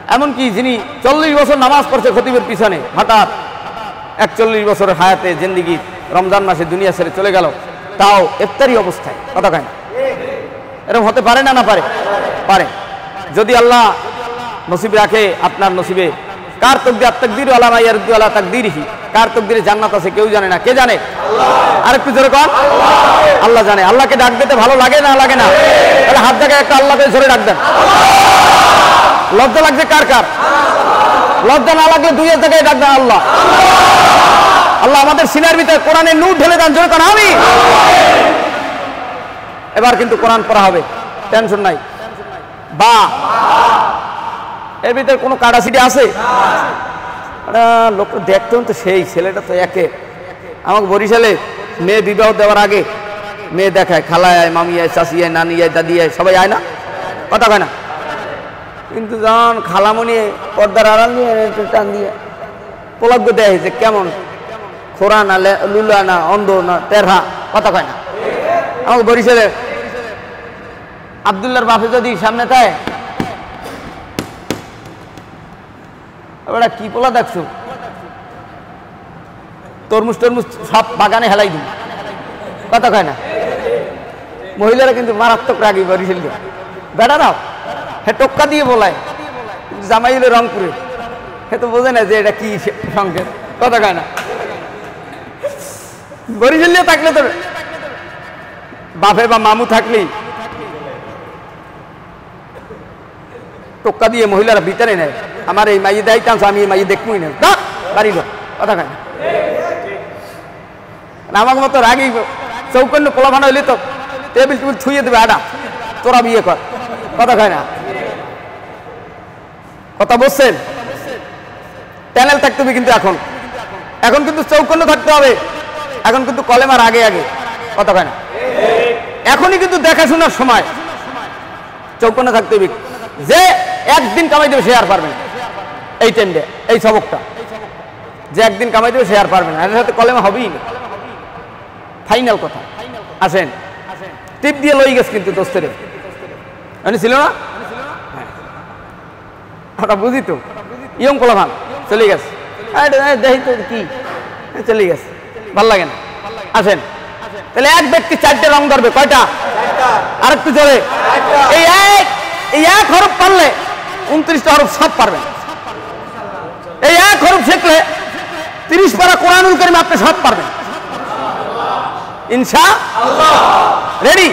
এমনকি যিনি চল্লিশ বছর নামাজ পড়ছে খতিবের পিছনে, হঠাৎ একচল্লিশ বছরের হায়াতে জিন্দিগি রমজান মাসে দুনিয়া ছেড়ে চলে গেল, তাও ইফতারি অবস্থায়। কথা কয় না? এরকম হতে পারে না? না পারে? পারে। যদি আল্লাহ নসিব রাখে আপনার নসিবে, কার তকদির তাকদির আলা মা ইয়ারদু আলা তাকদিরিহি, কার তকদিরে জান্নাত আছে কেউ জানে না। কে জানে? আল্লাহ। আরেকটু জোরে কর, আল্লাহ জানে। আল্লাহকে ডাক দিতে ভালো লাগে না লাগে না? তাহলে হাত জায়গায় একটা আল্লাহকে জোরে ডাক দেন। লজ্জা লাগছে কার কার? লজ্জা না লাগলে দুই জায়গায় ডাক দেন আল্লাহ। আল্লাহ আমাদের সিনার ভিতরে কোরআনের নূর ঢেলে দেন, জোরে কর আমিন। এবার কিন্তু কোরআন পড়া হবে, টেনশন নাই। বা এর ভিতরে কোনো কাটাছিটি আছে? লোক দেখতে তো সেই ছেলেটা তো একে। আমাকে বরিশালে মেয়ে বিবাহ দেওয়ার আগে মেয়ে দেখায়, খালায় আয়, মামি আয়, চাষি আয়, নানি আয়, দাদি আয়, সবাই আয় না? কথা কয় না? কিন্তু যখন খালামণি পর্দার আড়াল দিয়ে টান দিয়ে পোলাগ্য দেয় যে কেমন খোরা না লুলা না অন্ধ না টেরহা, কথা কয় না? আমাকে বরিশালে আবদুল্লাহর বাপে যদি সামনে থাকে, ওরা কি পোলা দেখছো, তরমুজ টরমুজ সব বাগানে হেলাই দিন। কথা কয় না? মহিলারা কিন্তু মারাত্মক রাগি বরিশাল দিয়ে। বেটারাও হে টোক্কা দিয়ে বলায়, জামাই হলো রংপুরে, হে তো বোঝে না যে এটা কি সংকেত। কথা কয় না? বরিশাল দিয়ে থাকলে তো বাপে বা মামু থাকলেই টোক্কা দিয়ে মহিলারা ভিতরে নেয়, আমার এই মাইয়ে দেয় চান্স, আমি এই মাইয়ে দেখবই না, বাড়ি লোক। কথা কয় না? আমার মতো রাগি চৌকন্য পোলাফানা হইলে তো টেবিল টেবিল ছুঁয়ে দেবে, আডা তোরা বিয়ে কর। কথা কয় না? কথা বলছেন? প্যানেল থাকতে হবে কিন্তু এখন, এখন কিন্তু চৌকন্য থাকতে হবে, এখন কিন্তু কলেমার আগে আগে। কথা কয় না? এখনই কিন্তু দেখাশোনার সময়, চৌকন্য থাকতে হবে। যে একদিন কামাই দেবে সে আর পারবে না এই টেন্ডে, এই সবকটা। যে একদিন কামাই দেবে সে আর পারবে না, এর সাথে কলেমা হবেই না। ফাইনাল কথা। আসেন, টিপ দিয়ে লই গেছে কিন্তু দোস্তের মানে ছিল না, ওটা বুঝি তো। ইয়ং কলাভান চলে গেছে, দেখি তো কি চলে গেছে, ভাল লাগে না। আসেন, তাহলে এক ব্যক্তি চারটে রং ধরবে। কয়টা? আর একটু জোরে। এই এক এই এক হরফ পারলে উনত্রিশটা হরফ সব পারবেন। এই এক হরফ শিখলে তিরিশ পারা কোরআনুল কারীম আপনি সব পারবেন ইনশাআল্লাহ। রেডি?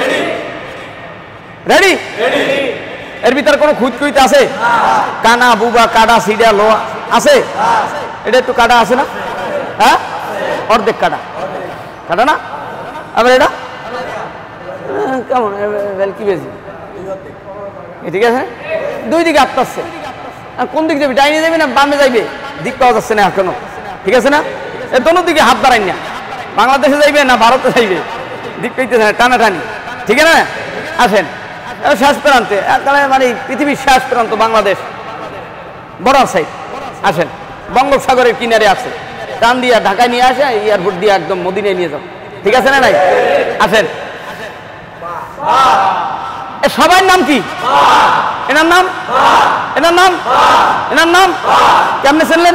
রেডি? এর ভিতরে কোনো খুঁতখুঁত আছে? কানা বুবা কাটা সিডা লোয়া আছে? এটা একটু কাটা আছে না? হ্যাঁ, অর্ধেক কাটা। কাটা না? আবার এটা কেমন কি বেশি? ঠিক আছে, দুই দিকে আটকাচ্ছে। কোন দিক যাবে? ডাইনে যাবে না বামে যাইবে? দিক পাওয়া যাচ্ছে না এখনো। ঠিক আছে না? এর দোনো দিকে হাত বাড়াই না। বাংলাদেশে যাইবে না ভারতে যাইবে, দিক পাইতেছে না, টানাটানি। ঠিক আছে না? আসেন, শেষ প্রান্তে মানে পৃথিবীর শেষ প্রান্ত বাংলাদেশ, বর্ডার সাইড। আসেন, বঙ্গোপসাগরের কিনারে আছে, টান দিয়া ঢাকায় নিয়ে আসে, এয়ারপোর্ট দিয়ে একদম মদিনায় নিয়ে যাও। ঠিক আছে না? নাই? আসেন, সবার নাম কি? এনার নাম, এনার নাম, এনার নাম কেমনে চিনলেন?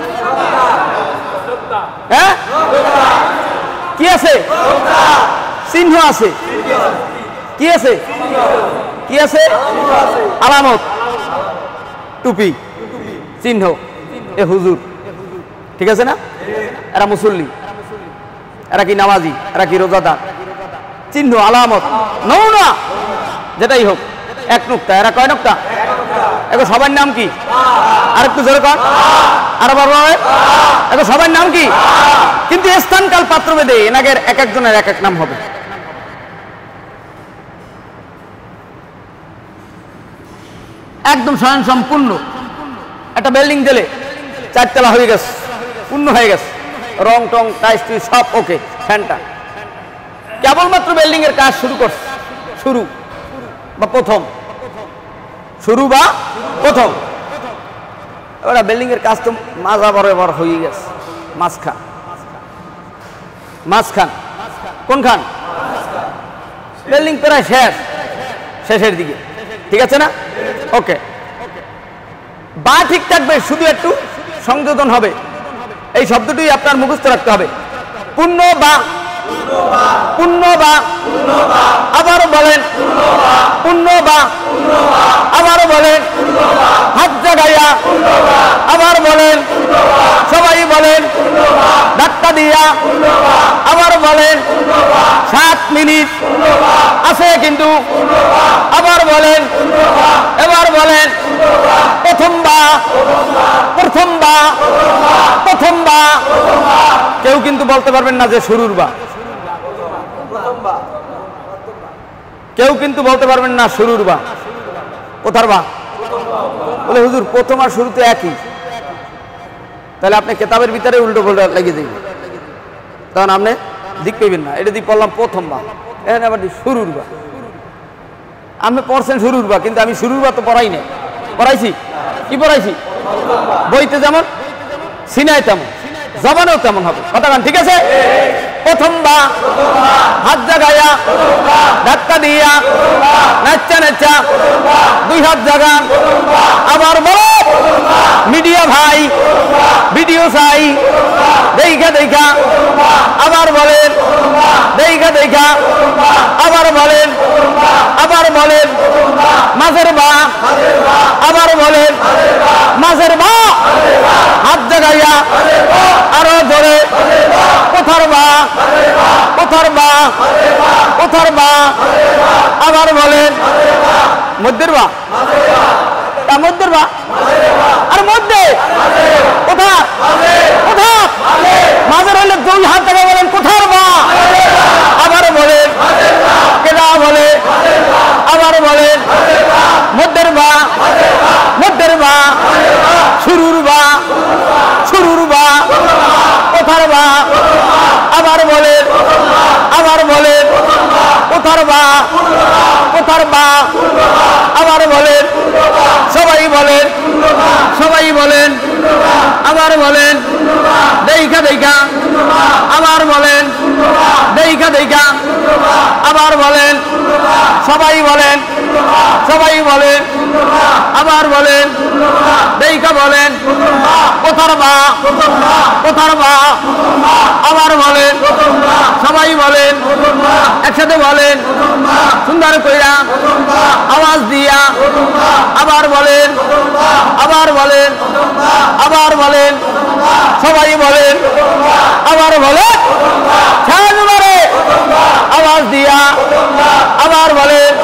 হ্যাঁ, কি আছে? চিহ্ন আছে। কি আছে? কি আছে? আলামত, টুপি, চিহ্ন। এ হুজুর। ঠিক আছে না? এরা মুসল্লি, এরা কি নামাজি, এরা কি রোজাদার। চিহ্ন, আলামত, নমুনা যেটাই হোক, এক নুক্তা। এরা কয় নুক্তা? এখন সবার নাম কি? আর একটু জোরে কর, আরো বড় হবে। এখন সবার নাম কি? কিন্তু স্থান কাল পাত্র ভেদে এনাদের এক একজনের এক এক নাম হবে। একদম স্বয়ং সম্পূর্ণ একটা বিল্ডিং দিলে চারতলা হয়ে গেছে, পূর্ণ হয়ে গেছে, রং টং টাইস টুইস সব ওকে, ফ্যানটা কেবলমাত্র বিল্ডিং এর কাজ শুরু করছে, শুরু বা প্রথম, শুরু বা প্রথম। ওরা বিল্ডিং এর কাজ তো মাজা বরাবর হয়ে গেছে, মাঝখান, মাঝখান কোনখান? বিল্ডিং প্রায় শেষ, শেষের দিকে। ঠিক আছে না? ওকে, বা ঠিক থাকবে, শুধু একটু সংযোজন হবে। এই শব্দটি আপনার মুখস্থ রাখতে হবে। পূর্ণ বা, পূর্ণ বা, আবারও বলেন পূর্ণ বা, আবারও বলেন হাত জাগাইয়া, আবার বলেন সবাই বলেন ধাক্কা দিয়া, আবার বলেন সাত মিনিট আছে কিন্তু, আবার বলেন, এবার বলেন প্রথম বা, প্রথম বা, প্রথম বা। কেউ কিন্তু বলতে পারবেন না যে শুরুর বা, কেউ কিন্তু বলতে পারবেন না শুরুর বা। কোথার বা? বলে হুজুর প্রথম আর শুরু তো একই। তাহলে আপনি কেতাবের ভিতরে উল্টো পাল্টা লেগে যাবেন, তখন আপনি দিক পেবেন না। এটা দিয়ে পড়লাম প্রথম বা, এখানে আবার শুরুর বা। আপনি পড়ছেন শুরুর বা, কিন্তু আমি শুরুর বা তো পড়াই নাই। পড়াইছি কি পড়াইছি? বইতে যেমন সিনায় তেমন, জবানেও তেমন হবে। কথা গান ঠিক আছে? প্রথম বা, হাত জাগাইয়া, ধাক্কা দিয়া, নাচ্চা নাচ্চা, দুই হাত জাগান, আবার বলো মিডিয়া ভাই, ভিডিও চাই, দেখা দেখা, আবার বলেন দেখা দেখা, আবার বলেন, আবার বলেন মাঝের বা, আবার বলেন মাঝের বা, হাত জাগাইয়া, আরো জোরে কোথার বা, কোথার বা, কোথার বা, আবার বলেন মধ্যের বা, তা মধ্যের বা, আর মধ্যে কোথা, কোথা মাঝের হইলে দুই হাত থেকে বলেন কোথার বা, আবার বলেন কেডা বলে, আবার বলেন মধ্যের বা, মধ্যের বা, শুরুর বা, শুরুর বা, কোথার বা, আবার বলেন, আবার বলেন কোথার বা, কোথার বা, আবার বলেন সবাই বলেন, সবাই বলেন, আবার বলেন দেখা দেখা, আবার বলেন দেখা দেখা, আবার বলেন সবাই বলেন, সবাই বলেন, আবার বলেন দেখা বলেন কোথার বা, কোথার বা, আবার বলেন সবাই বলেন, একসাথে বলেন সুন্দর কইরা আওয়াজ দিয়া, আবার বলেন, আবার বলেন, আবার বলেন সবাই বলেন, আবার বলেন সাজবারে আওয়াজ দিয়া, আবার বলেন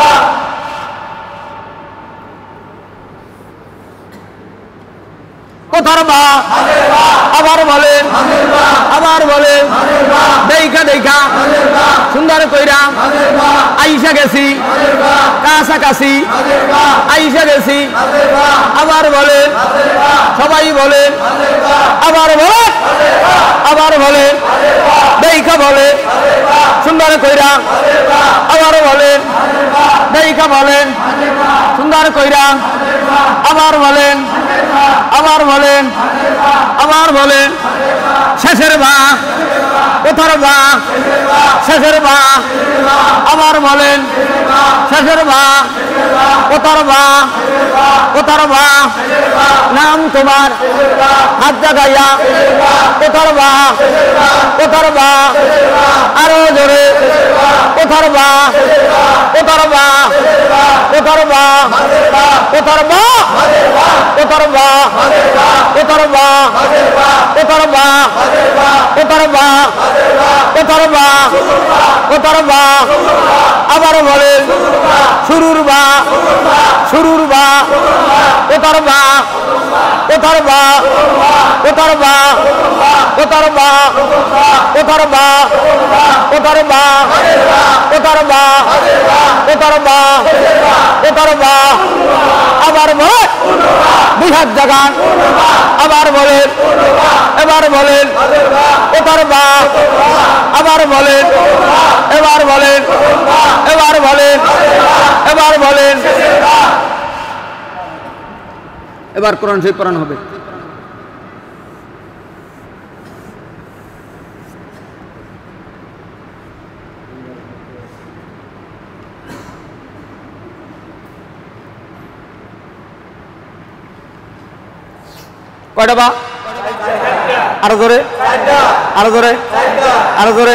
কোথার বা, আবার বলেন, আবার বলেন দেখা দেখা, সুন্দর কইরা আইসা গেছি, কাছাকাছি আইসা গেছি, আবার বলেন সবাই বলেন, আবার বলেন, আবার বলেন দেখা বলেন সুন্দর কইরা, আবার বলেন দেখা বলেন সুন্দর কইরা, আবার বলেন, আবার বলেন, আবার বলেন শেষের বা, কোথার বা, শেষের বা, আবার বলেন শেষের বা, কোথার বা, কোথার বা, নাম তোমার হাত জাগাইয়া, কোথার বা, কোথার বা, আরো জোরে কোথার বা, কোথার বা, কোথার বা, কোথার বা, কোথার বা, কোথার বা, কোথার বা, কোথার বা, কোথার বা, কোথার বা, আবার বলেন শুরুর বা, শুরুর বা, কোথার বা, কোথার বা, কোথার বা, কোথার বা, কোথার বা, কোথার বা, কোথার বা, কোথার বা, কোথার বা, আবার বলেন দুই হাত জাগান, আবার বলেন, এবার বলেন কোথার বা, আবার বলেন, এবার বলেন, এবার বলেন, এবার বলেন, এবার কোরআন শরীফ পড়ানো হবে। কয়টা বা? আরো জোরে, আরো জোরে, আরো জোরে।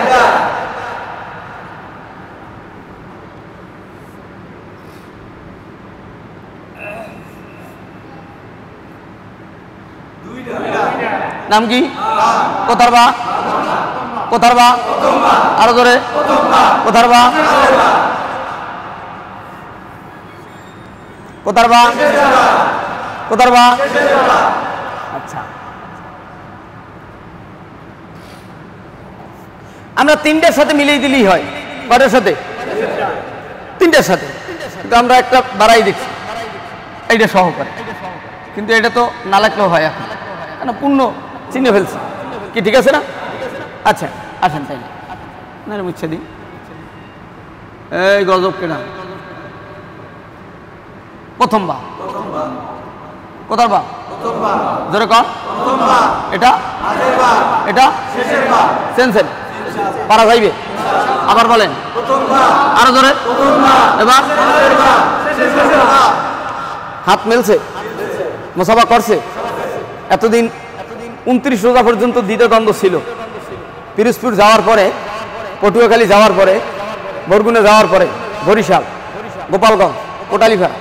নাম কি? কোথার বা? কোথার বা? আরো জোরে, কোথার বা? কোথার বা? কোথার বা? আচ্ছা, আমরা তিনটার সাথে মিলিয়ে দিলেই হয়। কয়টার সাথে? তিনটার সাথে। কিন্তু আমরা একটা বাড়াই দেখছি, এইটা সহকারে, কিন্তু এটা তো না লাগলেও হয় এখন, কেন পূর্ণ চিনে ফেলছি কি, ঠিক আছে না? আচ্ছা আসেন তাই না, মুচ্ছা দিন। এই গজব কেনা প্রথম বা? কোথার বা? জোরে কর। এটা এটা সেন্সেন পারা যাইবে? আবার বলেন, আরো জোরে। এবার হাত মেলছে, মুসাফা করছে। এতদিন উনত্রিশ রোজা পর্যন্ত দ্বিতীয় দ্বন্দ্ব ছিল। পিরোজপুর যাওয়ার পরে, পটুয়াখালী যাওয়ার পরে, বরগুনে যাওয়ার পরে, বরিশাল, গোপালগঞ্জ, কোটালীপাড়া,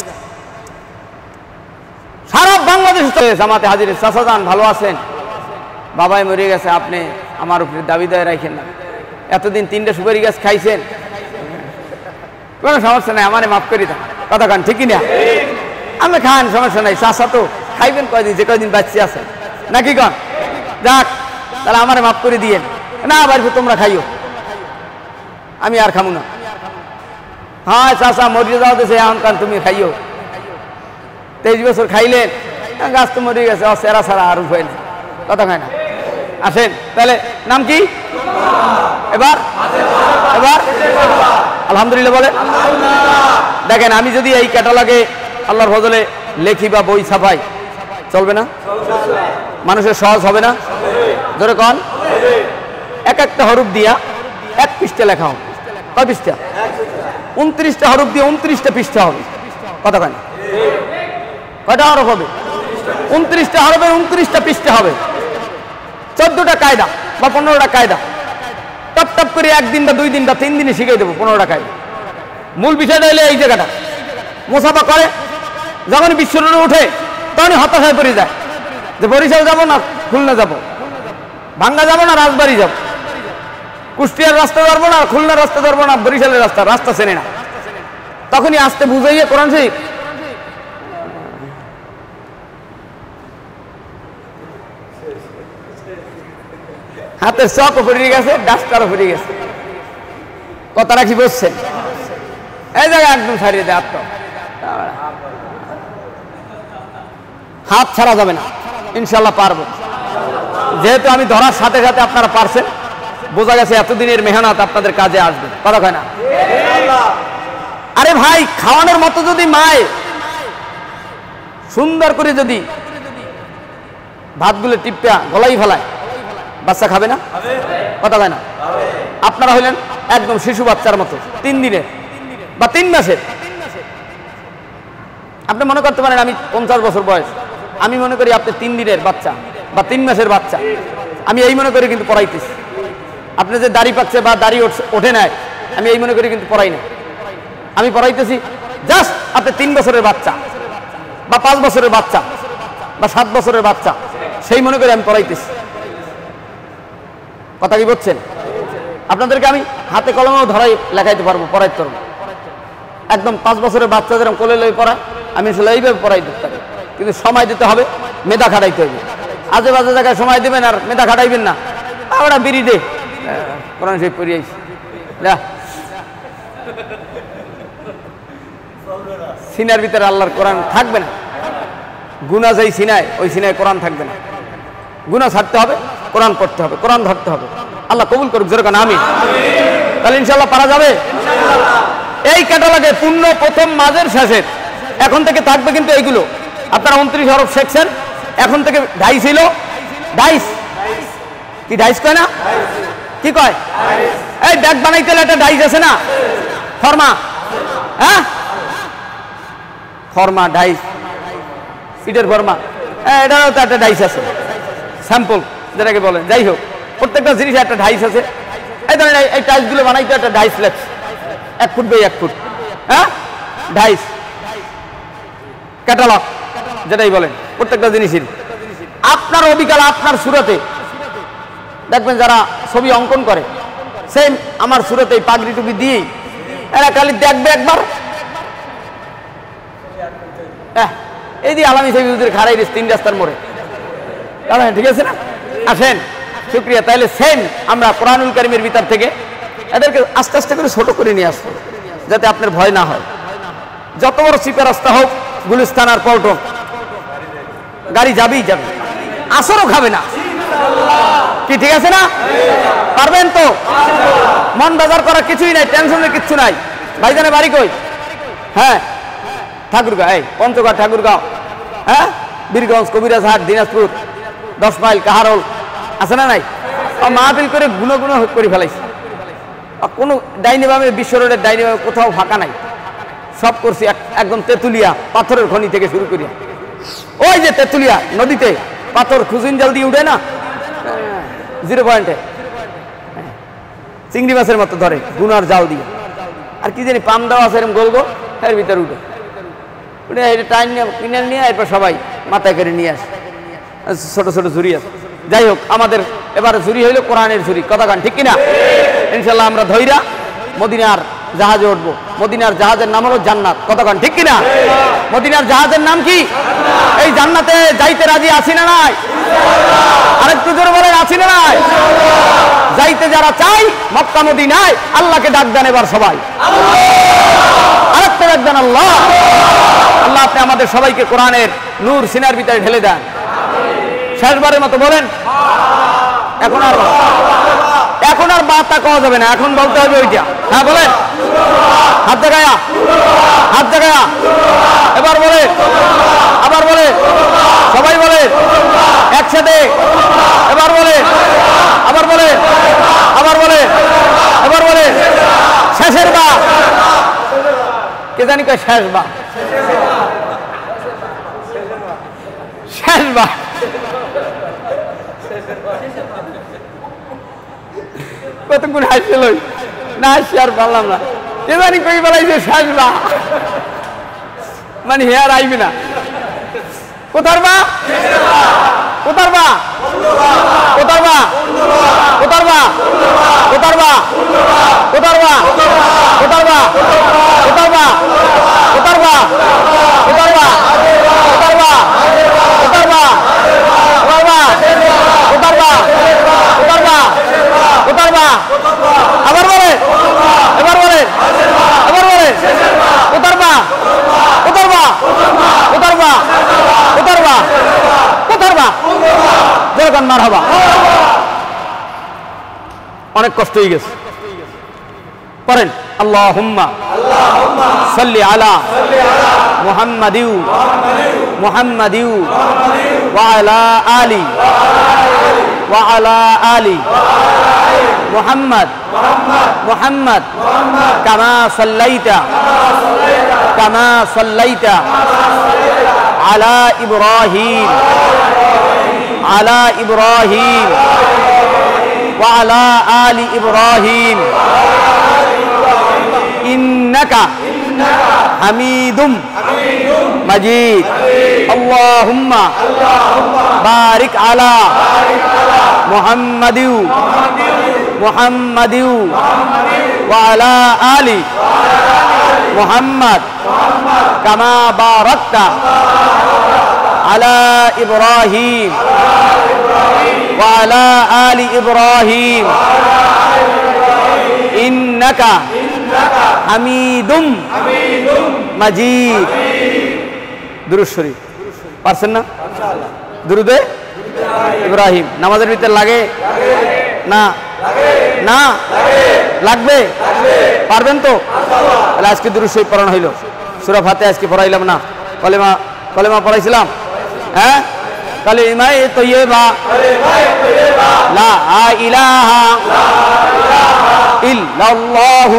সারা বাংলাদেশ জামাতে হাজির। চাচা যান, ভালো আছেন? বাবাই মরে গেছে, আপনি আমার উপরে দাবি দায় রাখেন না। এতদিন তিনটা সুপারি গাছ খাইছেন, কোনো সমস্যা নাই, আমারে মাফ করি দেন। কথা খান, ঠিকই না? আপনি খান, সমস্যা নাই। চাচা তো খাইবেন কয়দিন, যে কয়দিন বাচ্চা আছে নাকি কন? যাক, তাহলে আমারে মাফ করে দিয়েন না। বাড়িতে তোমরা খাইও, আমি আর খামু না। হ্যাঁ চাচা মরিয়ে যাও দেশে, এখন কান তুমি খাইও। তেইশ বছর খাইলেন, গাছ তো মরে গেছে, সেরা সারা আর উপায় না। কথা খায় না। আসেন তাহলে, নাম কি? এবার এবার আলহামদুলিল্লাহ বলে। দেখেন, আমি যদি এই ক্যাটালগে আল্লাহর ফজলে লেখি বা বই ছাপাই, চলবে না? মানুষের সহজ হবে না? ধরে কন, এক একটা হরফ দিয়া এক পৃষ্ঠা লেখা হবে। কয় পৃষ্ঠা? উনত্রিশটা হরফ দিয়ে উনত্রিশটা পৃষ্ঠা হবে। কথা কয় না? কয়টা হরফ হবে? উনত্রিশটা হরফের উনত্রিশটা পৃষ্ঠা হবে। চোদ্দটা কায়দা বা পনেরোটা কায়দা টপ টপ করে একদিন বা দুই দিন বা তিন দিনে শিখিয়ে দেবো পনেরোটা কায়দা। মূল বিষয়টা হলে এই জায়গাটা, মুসাফা করে যখন বিশ্বরোডে উঠে তখনই হতাশায় পড়ে যায় যে বরিশাল যাবো না খুলনা যাবো, ভাঙ্গা যাবো না রাজবাড়ি যাবো, কুষ্টিয়ার রাস্তা ধরবো না, খুলনার রাস্তা ধরবো না, বরিশালের রাস্তা রাস্তা চেনে না। তখনই আসতে বুঝাইয়ে কোরআন শরীফ হাতের চকও পড়ে গেছে, ডাস্টারও পড়ে গেছে। কথাটা কি বলছেন? এই জায়গায় একদম ছাড়িয়ে দেয়। হাত হাত ছাড়া যাবে না, ইনশাল্লাহ পারবো। যেহেতু আমি ধরার সাথে সাথে আপনারা পারছেন, বোঝা গেছে এতদিনের মেহনত আপনাদের কাজে আসবে। কথা কয় না? আরে ভাই, খাওয়ানোর মতো যদি মায় সুন্দর করে যদি ভাতগুলো টিপা গলাই ফেলায়, বাচ্চা খাবে না? কথা কয় না? আপনারা হইলেন একদম শিশু বাচ্চার মতো, তিন দিনের বা তিন মাসের। আপনি মনে করতে পারেন আমি পঞ্চাশ বছর বয়স, আমি মনে করি আপনি তিন দিনের বাচ্চা বা তিন মাসের বাচ্চা, আমি এই মনে করি কিন্তু পড়াইতেছি। আপনি যে দাড়ি পাকছে বা দাড়ি ওঠে নাই, আমি এই মনে করি কিন্তু পড়াই না। আমি পড়াইতেছি জাস্ট আপনি তিন বছরের বাচ্চা বা পাঁচ বছরের বাচ্চা বা সাত বছরের বাচ্চা, সেই মনে করি আমি পড়াইতেছি। কথা কি বলছেন? আপনাদেরকে আমি হাতে কলমেও ধরাই লেখাইতে পারবো, পড়াইতে পারবো। একদম পাঁচ বছরের বাচ্চা যেরকম কোলে লই পড়ায়, আমি আসলে এইভাবে পড়াই দিতে পারি। কিন্তু সময় দিতে হবে, মেধা খাটাইতে হবে। আজে বাজে জায়গায় সময় দেবেন আর মেধা খাটাইবেন না। ওরা বিড়ি দে, কোরআন শরীফ পড়ে আইছি, সিনার ভিতরে আল্লাহর কোরআন থাকবে না। গুনাহ যেই সিনায়, ওই সিনায় কোরআন থাকবে না। গুনাহ ছাড়তে হবে, কোরআন পড়তে হবে, কোরআন ধরতে হবে। আল্লাহ কবুল করুক, যেরকম আমিন। তাহলে ইনশাআল্লাহ পারা যাবে। এই ক্যাটালগে পূর্ণ প্রথম মাঝের শেষের এখন থেকে থাকবে কিন্তু এইগুলো। আপনারা উনত্রিশ হরফ শিখছেন, এখন থেকে ডাইস ছিল, ডাইস কি ডাইস কয় না? কি কয়? এই ব্যাগ বানাইতে একটা ডাইস আছে না, ফর্মা, হ্যাঁ ফর্মা ডাইস, সিটের ফর্মা, এটারও তো একটা ডাইস আছে, স্যাম্পল যেটাকে বলেন। যাই হোক, প্রত্যেকটা জিনিসে একটা ডাইস আছে। এই ধরেন এই টাইলসগুলো বানাইতে একটা ডাইস লাগছে, এক ফুট বাই এক ফুট, হ্যাঁ, ডাইস ক্যাটালগ যেটাই বলেন, প্রত্যেকটা জিনিসের। আপনার অবিকাল আপনার সুরতে দেখবেন যারা ছবি অঙ্কন করে, সেম আমার সুরতে পাগড়ি টুপি দিয়েই এরা খালি দেখবে একবার, এই দিয়ে আলামী সাহেব খাড়াই রেস তিন রাস্তার মোড়ে, ঠিক আছে না? আসেন, শুক্রিয়া। তাহলে সেম আমরা কোরআনুল কারীমের ভিতর থেকে এদেরকে আস্তে আস্তে করে ছোট করে নিয়ে আসবো, যাতে আপনার ভয় না হয়। যত বড় চিপা রাস্তা হোক, গুলিস্তান আর পল্টন, গাড়ি যাবেই যাবে, আসরও খাবে না। কি ঠিক আছে না? পারবেন তো? মন বাজার করার কিছুই নাই, টেনশনের কিচ্ছু নাই। ভাইজানে বাড়ি কই? হ্যাঁ, ঠাকুরগাঁও, এই পঞ্চগড় ঠাকুরগাঁও, হ্যাঁ, বীরগঞ্জ, কবিরাজহাট, দিনাজপুর, দশ মাইল, কাহারোল, আছে না নাই? মাহফিল করে গুণ গুণ করে ফেলাইছে। কোনো ডাইনি বামে, বিশ্ব রোডের ডাইনি বামে কোথাও ফাঁকা নাই, সব করছি। একদম তেঁতুলিয়া পাথরের খনি থেকে শুরু করিয়া, ওই যে তেঁতুলিয়া নদীতে পাথর খুজিন জাল দিয়ে উঠে না, জিরো পয়েন্টে চিংড়ি মাছের মতো ধরে গুনার জাল দিয়ে, আর কি জানি পাম দেওয়া আছে এরকম গোল গোল, এর ভিতরে উঠে উঠে টাইম নিয়ে কিনে নিয়ে এরপর সবাই মাথায় করে নিয়ে আসে, ছোট ছোট ঝুড়ি আছে। যাই হোক, আমাদের এবারে ঝুড়ি হইলো কোরআনের ঝুড়ি, কথা গান ঠিক কিনা? ইনশাল্লাহ আমরা ধৈরা মদিনার জাহাজে উঠবো। মদিনার জাহাজের নাম হলো জান্নাত, কথা গান ঠিক কিনা? মদিনার জাহাজের নাম কি? এই জান্নাতে যাইতে রাজি আছি না নাই? আরেকটু জোরে বলেন, আছি না নাই? যাইতে যারা চাই মক্কা মদিনায়, আল্লাহকে ডাক দেন এবার সবাই, আরেকটা ডাক দেন আল্লাহ। আল্লাহ আপনি আমাদের সবাইকে কোরআনের নূর সিনার ভিতরে ঢেলে দেন। শেষবারের মতো বলেন, এখন আর এখন আর বার্তা কওয়া যাবে না, এখন বলতে হবে ওইটা। হ্যাঁ বলেন, হাত জাগায়া, হাত জাগায়া, এবার বলে, আবার বলে, সবাই বলে একসাথে, এবার বলে, আবার বলে, আবার বলে, এবার বলে, শেষের বা কে জানি কয়, শেষ বা, শেষ বা, কতক্ষণ হাসছিল না, হাসি আর পারলাম না, কে জানি কই বেলাইছে শেষ বা, মানে হেয়ার আইবে না। কোথার বা, কোথার বা, কোথার বা, কোথার বা, কোথার বা, কোথার বা, কোথার বা, কোথার বা, কোথার বা, কোথার বা, কোথার বা, কোথার বা, কোথার বা, কোথার বা, কোথার বা, কোথার বা, আবার বলে, এবার বলে, এবার বলে, কোথার বা, কোথার বা, কোথার বা, কোথার বা, কোথার বা, যেরকম মার হবা। অনেক কষ্ট হয়ে গেছে, পড়েন আল্লাহুম্মা সাল্লি আলা মুহাম্মাদিউ মুহাম্মাদিউ ওয়া আলা আলি ওয়া আলা আলি মুহাম্মদ মুহাম্মদ কামা সাল্লাইতা কামা সাল্লাইতা আলা ইব্রাহিম আলা ইব্রাহিম ওয়া আলা আলি ইব্রাহিম ইন্নাকা হামিদুম মাজিদ। আল্লাহুম্মা বারিক আলা মুহাম্মাদিউ মুহাম্মাদিউ ওয়া আলা আলি মুহাম্মদ কামা বারাকতা আলা ইব্রাহিম ওয়া আলা আলি ইব্রাহিম ইন্নাকা হামিদুম মাজিদ। দুরূদ শরীফ পারছেন না? দুরুদে ইব্রাহিম নামাজের ভিতরে লাগে না? না লাগবে? পারবেন তো? তাহলে আজকে দুরূদ শরীফ পড়ানো হইল। সূরা ফাতিহা আজকে পড়াইলাম না, কলেমা কলেমা পড়াইছিলাম। হ্যাঁ, কালিমায়ে তাইয়্যিবা লা ইলাহা ইল্লাল্লাহু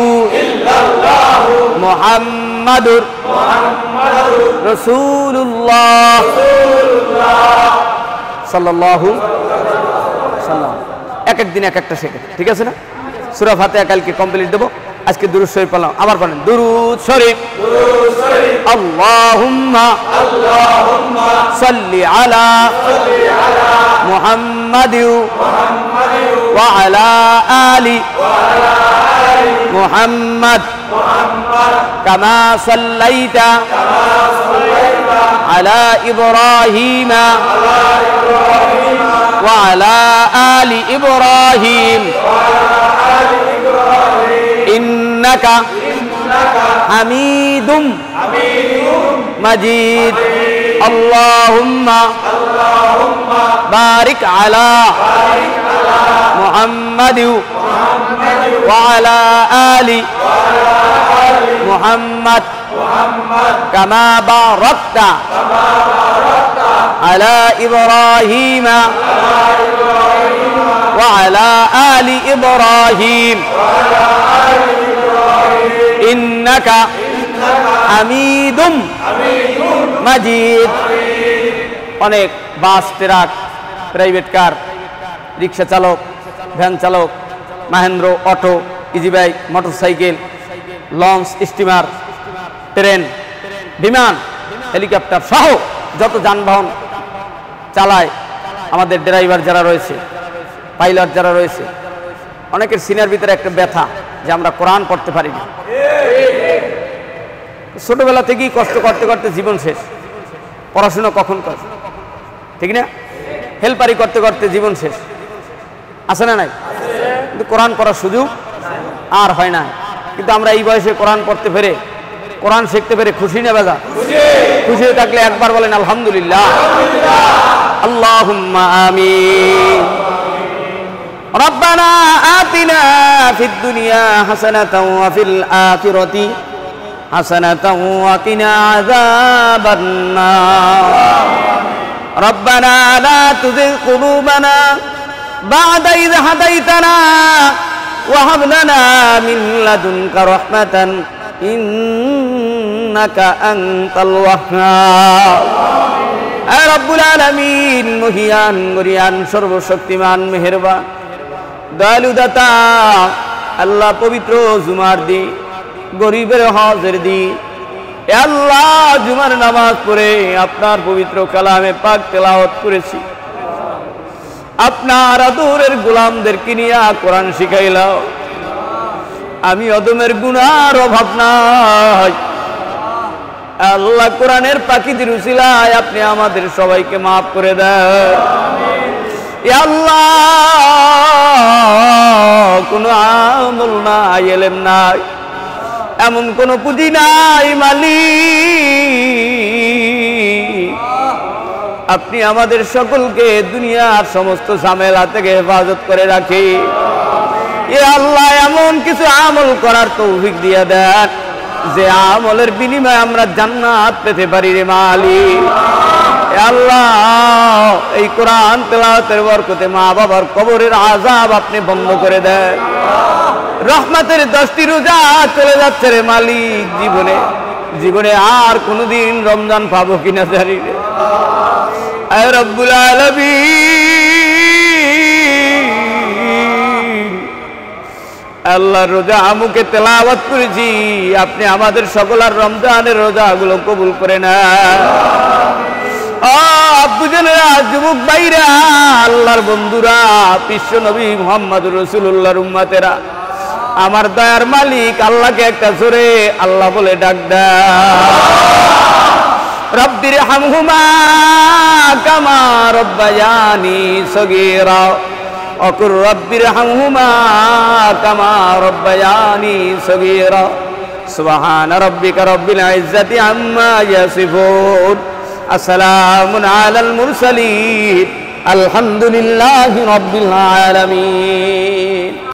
মুহাম্মাদুর রাসূলুল্লাহ সাল্লাল্লাহু সাল্লাম। এক এক দিন এক একটা শেখে, ঠিক আছে না? সূরা ফাতিহা কালকে কমপ্লিট দেব। আজকে দুরূদ শরীফ পড়লাম, আবার পড়েন দুরূদ শরীফ। আল্লাহুম্মা সাল্লি আলা মুহাম্মাদিন ওয়া আলা আলি মুহাম্মাদ কামা সাল্লাইতা আলা ইব্রাহিম ওয়া আলা আলি ইব্রাহিম ইন্নাকা হামিদুম মাজিদ। আল্লাহুম্মা বারিক আলা মুহাম্মাদিন ওয়া আলা আলি মুহাম্মাদ কামা বারাকতা আলা ইব্রাহিম ওয়া আলা আলি ইব্রাহিম ইন্নাকা হামিদুম মাজিদ। অনেক বাস, ট্রাক, প্রাইভেট কার, রিক্সা চালক, ভ্যান চালক, Mahindra, auto, easy bike, motorcycle, launch, steamer, train, বিমান, হেলিকপ্টার সহ যত যানবাহন চালায় আমাদের ড্রাইভার যারা রয়েছে, পাইলট যারা রয়েছে, অনেকের সিনার ভিতরে একটা ব্যথা যে আমরা কোরআন পড়তে পারি না। ছোটবেলা থেকেই কষ্ট করতে করতে জীবন শেষ, পড়াশোনা কখন কর, ঠিক না? হেল্পারি করতে করতে জীবন শেষ, আছে না নাই? কিন্তু কোরআন পড়ার সুযোগ আর হয় না। কিন্তু আমরা এই বয়সে কোরআন পড়তে পেরে, কোরআন শিখতে পেরে খুশি না বেজা? খুশি হয়ে থাকলে একবার বলেন আলহামদুলিল্লাহ। আল্লাহুম্মা আমিন। রব্বানা আতিনা ফিদ দুনিয়া হাসানাতাও ওয়া ফিল আখিরাতি হাসানাতাও ওয়া কিনা আযাবান নার। রব্বানা লা তুযিগ কুলুবানা বা'দা ইয হাদাইতানা ওয়া হাব লানা মিন লাদুনকা রাহমাতান ইন্নাকা আনতাল ওয়াহ্হাব। হে রব্বুল আলামিন, মহিয়ান গরিয়ান সর্বশক্তিমান মেহেরবান দয়ালু দাতা আল্লাহ, পবিত্র জুমার দিন, গরিবের হজের দিন, এ আল্লাহ জুমার নামাজ পড়ে আপনার পবিত্র কালামে পাক তেলাওয়াত করেছি। আপনার আদরের গোলামদেরকে নিয়ে কোরআন শিখাইলাও। আমি অদমের গুনার অভাব নাই আল্লাহ, কোরআনের পাখিদের উসিলায় আপনি আমাদের সবাইকে মাফ করে দেন। ইয়া আল্লাহ, কোনো আমল নাই, এলেম নাই, এমন কোন পুঁজি নাই মালিক, আপনি আমাদের সকলকে দুনিয়ার সমস্ত ঝামেলা থেকে হেফাজত করে রাখি। এ আল্লাহ, এমন কিছু আমল করার তৌফিক দিয়ে দেন যে আমলের বিনিময়ে আমরা জান্নাত পেতে পারি রে মালিক। এ আল্লাহ, এই কোরআন তেলাওয়াতের বরকতে মা বাবার কবরের আযাব আপনি বন্ধ করে দেন। রহমতের দশটি রোজা চলে যাচ্ছে রে মালিক, জীবনে জীবনে আর কোনদিন রমজান পাবো কিনা জানি রে। আয় রব্বুল আলামিন, আল্লাহ রোজা মুখে তেলাওয়াত করেছি, আপনি আমাদের সকল আর রমজানের রোজাগুলো কবুল করে না। আব্বুজানেরা, যুবক ভাইরা, আল্লাহর বন্ধুরা, বিশ্ব নবী মুহাম্মদুর রাসূলুল্লাহর উম্মতেরা, আমার দয়ার মালিক আল্লাহকে একটা জোরে আল্লাহ বলে ডাক দাও। রব্বির হামহুমা কামা রব্বায়ানি সগীরা অকুর রব্বির হামহুমা কামা রব্বায়ানি সগীরা। সুবহান রাব্বিকা রব্বিল ইজ্জাতি আম্মা ইয়াসিফুন, আসসালামুন আলাল মুরসালিন, আলহামদুলিল্লাহি রাব্বিল আলামিন।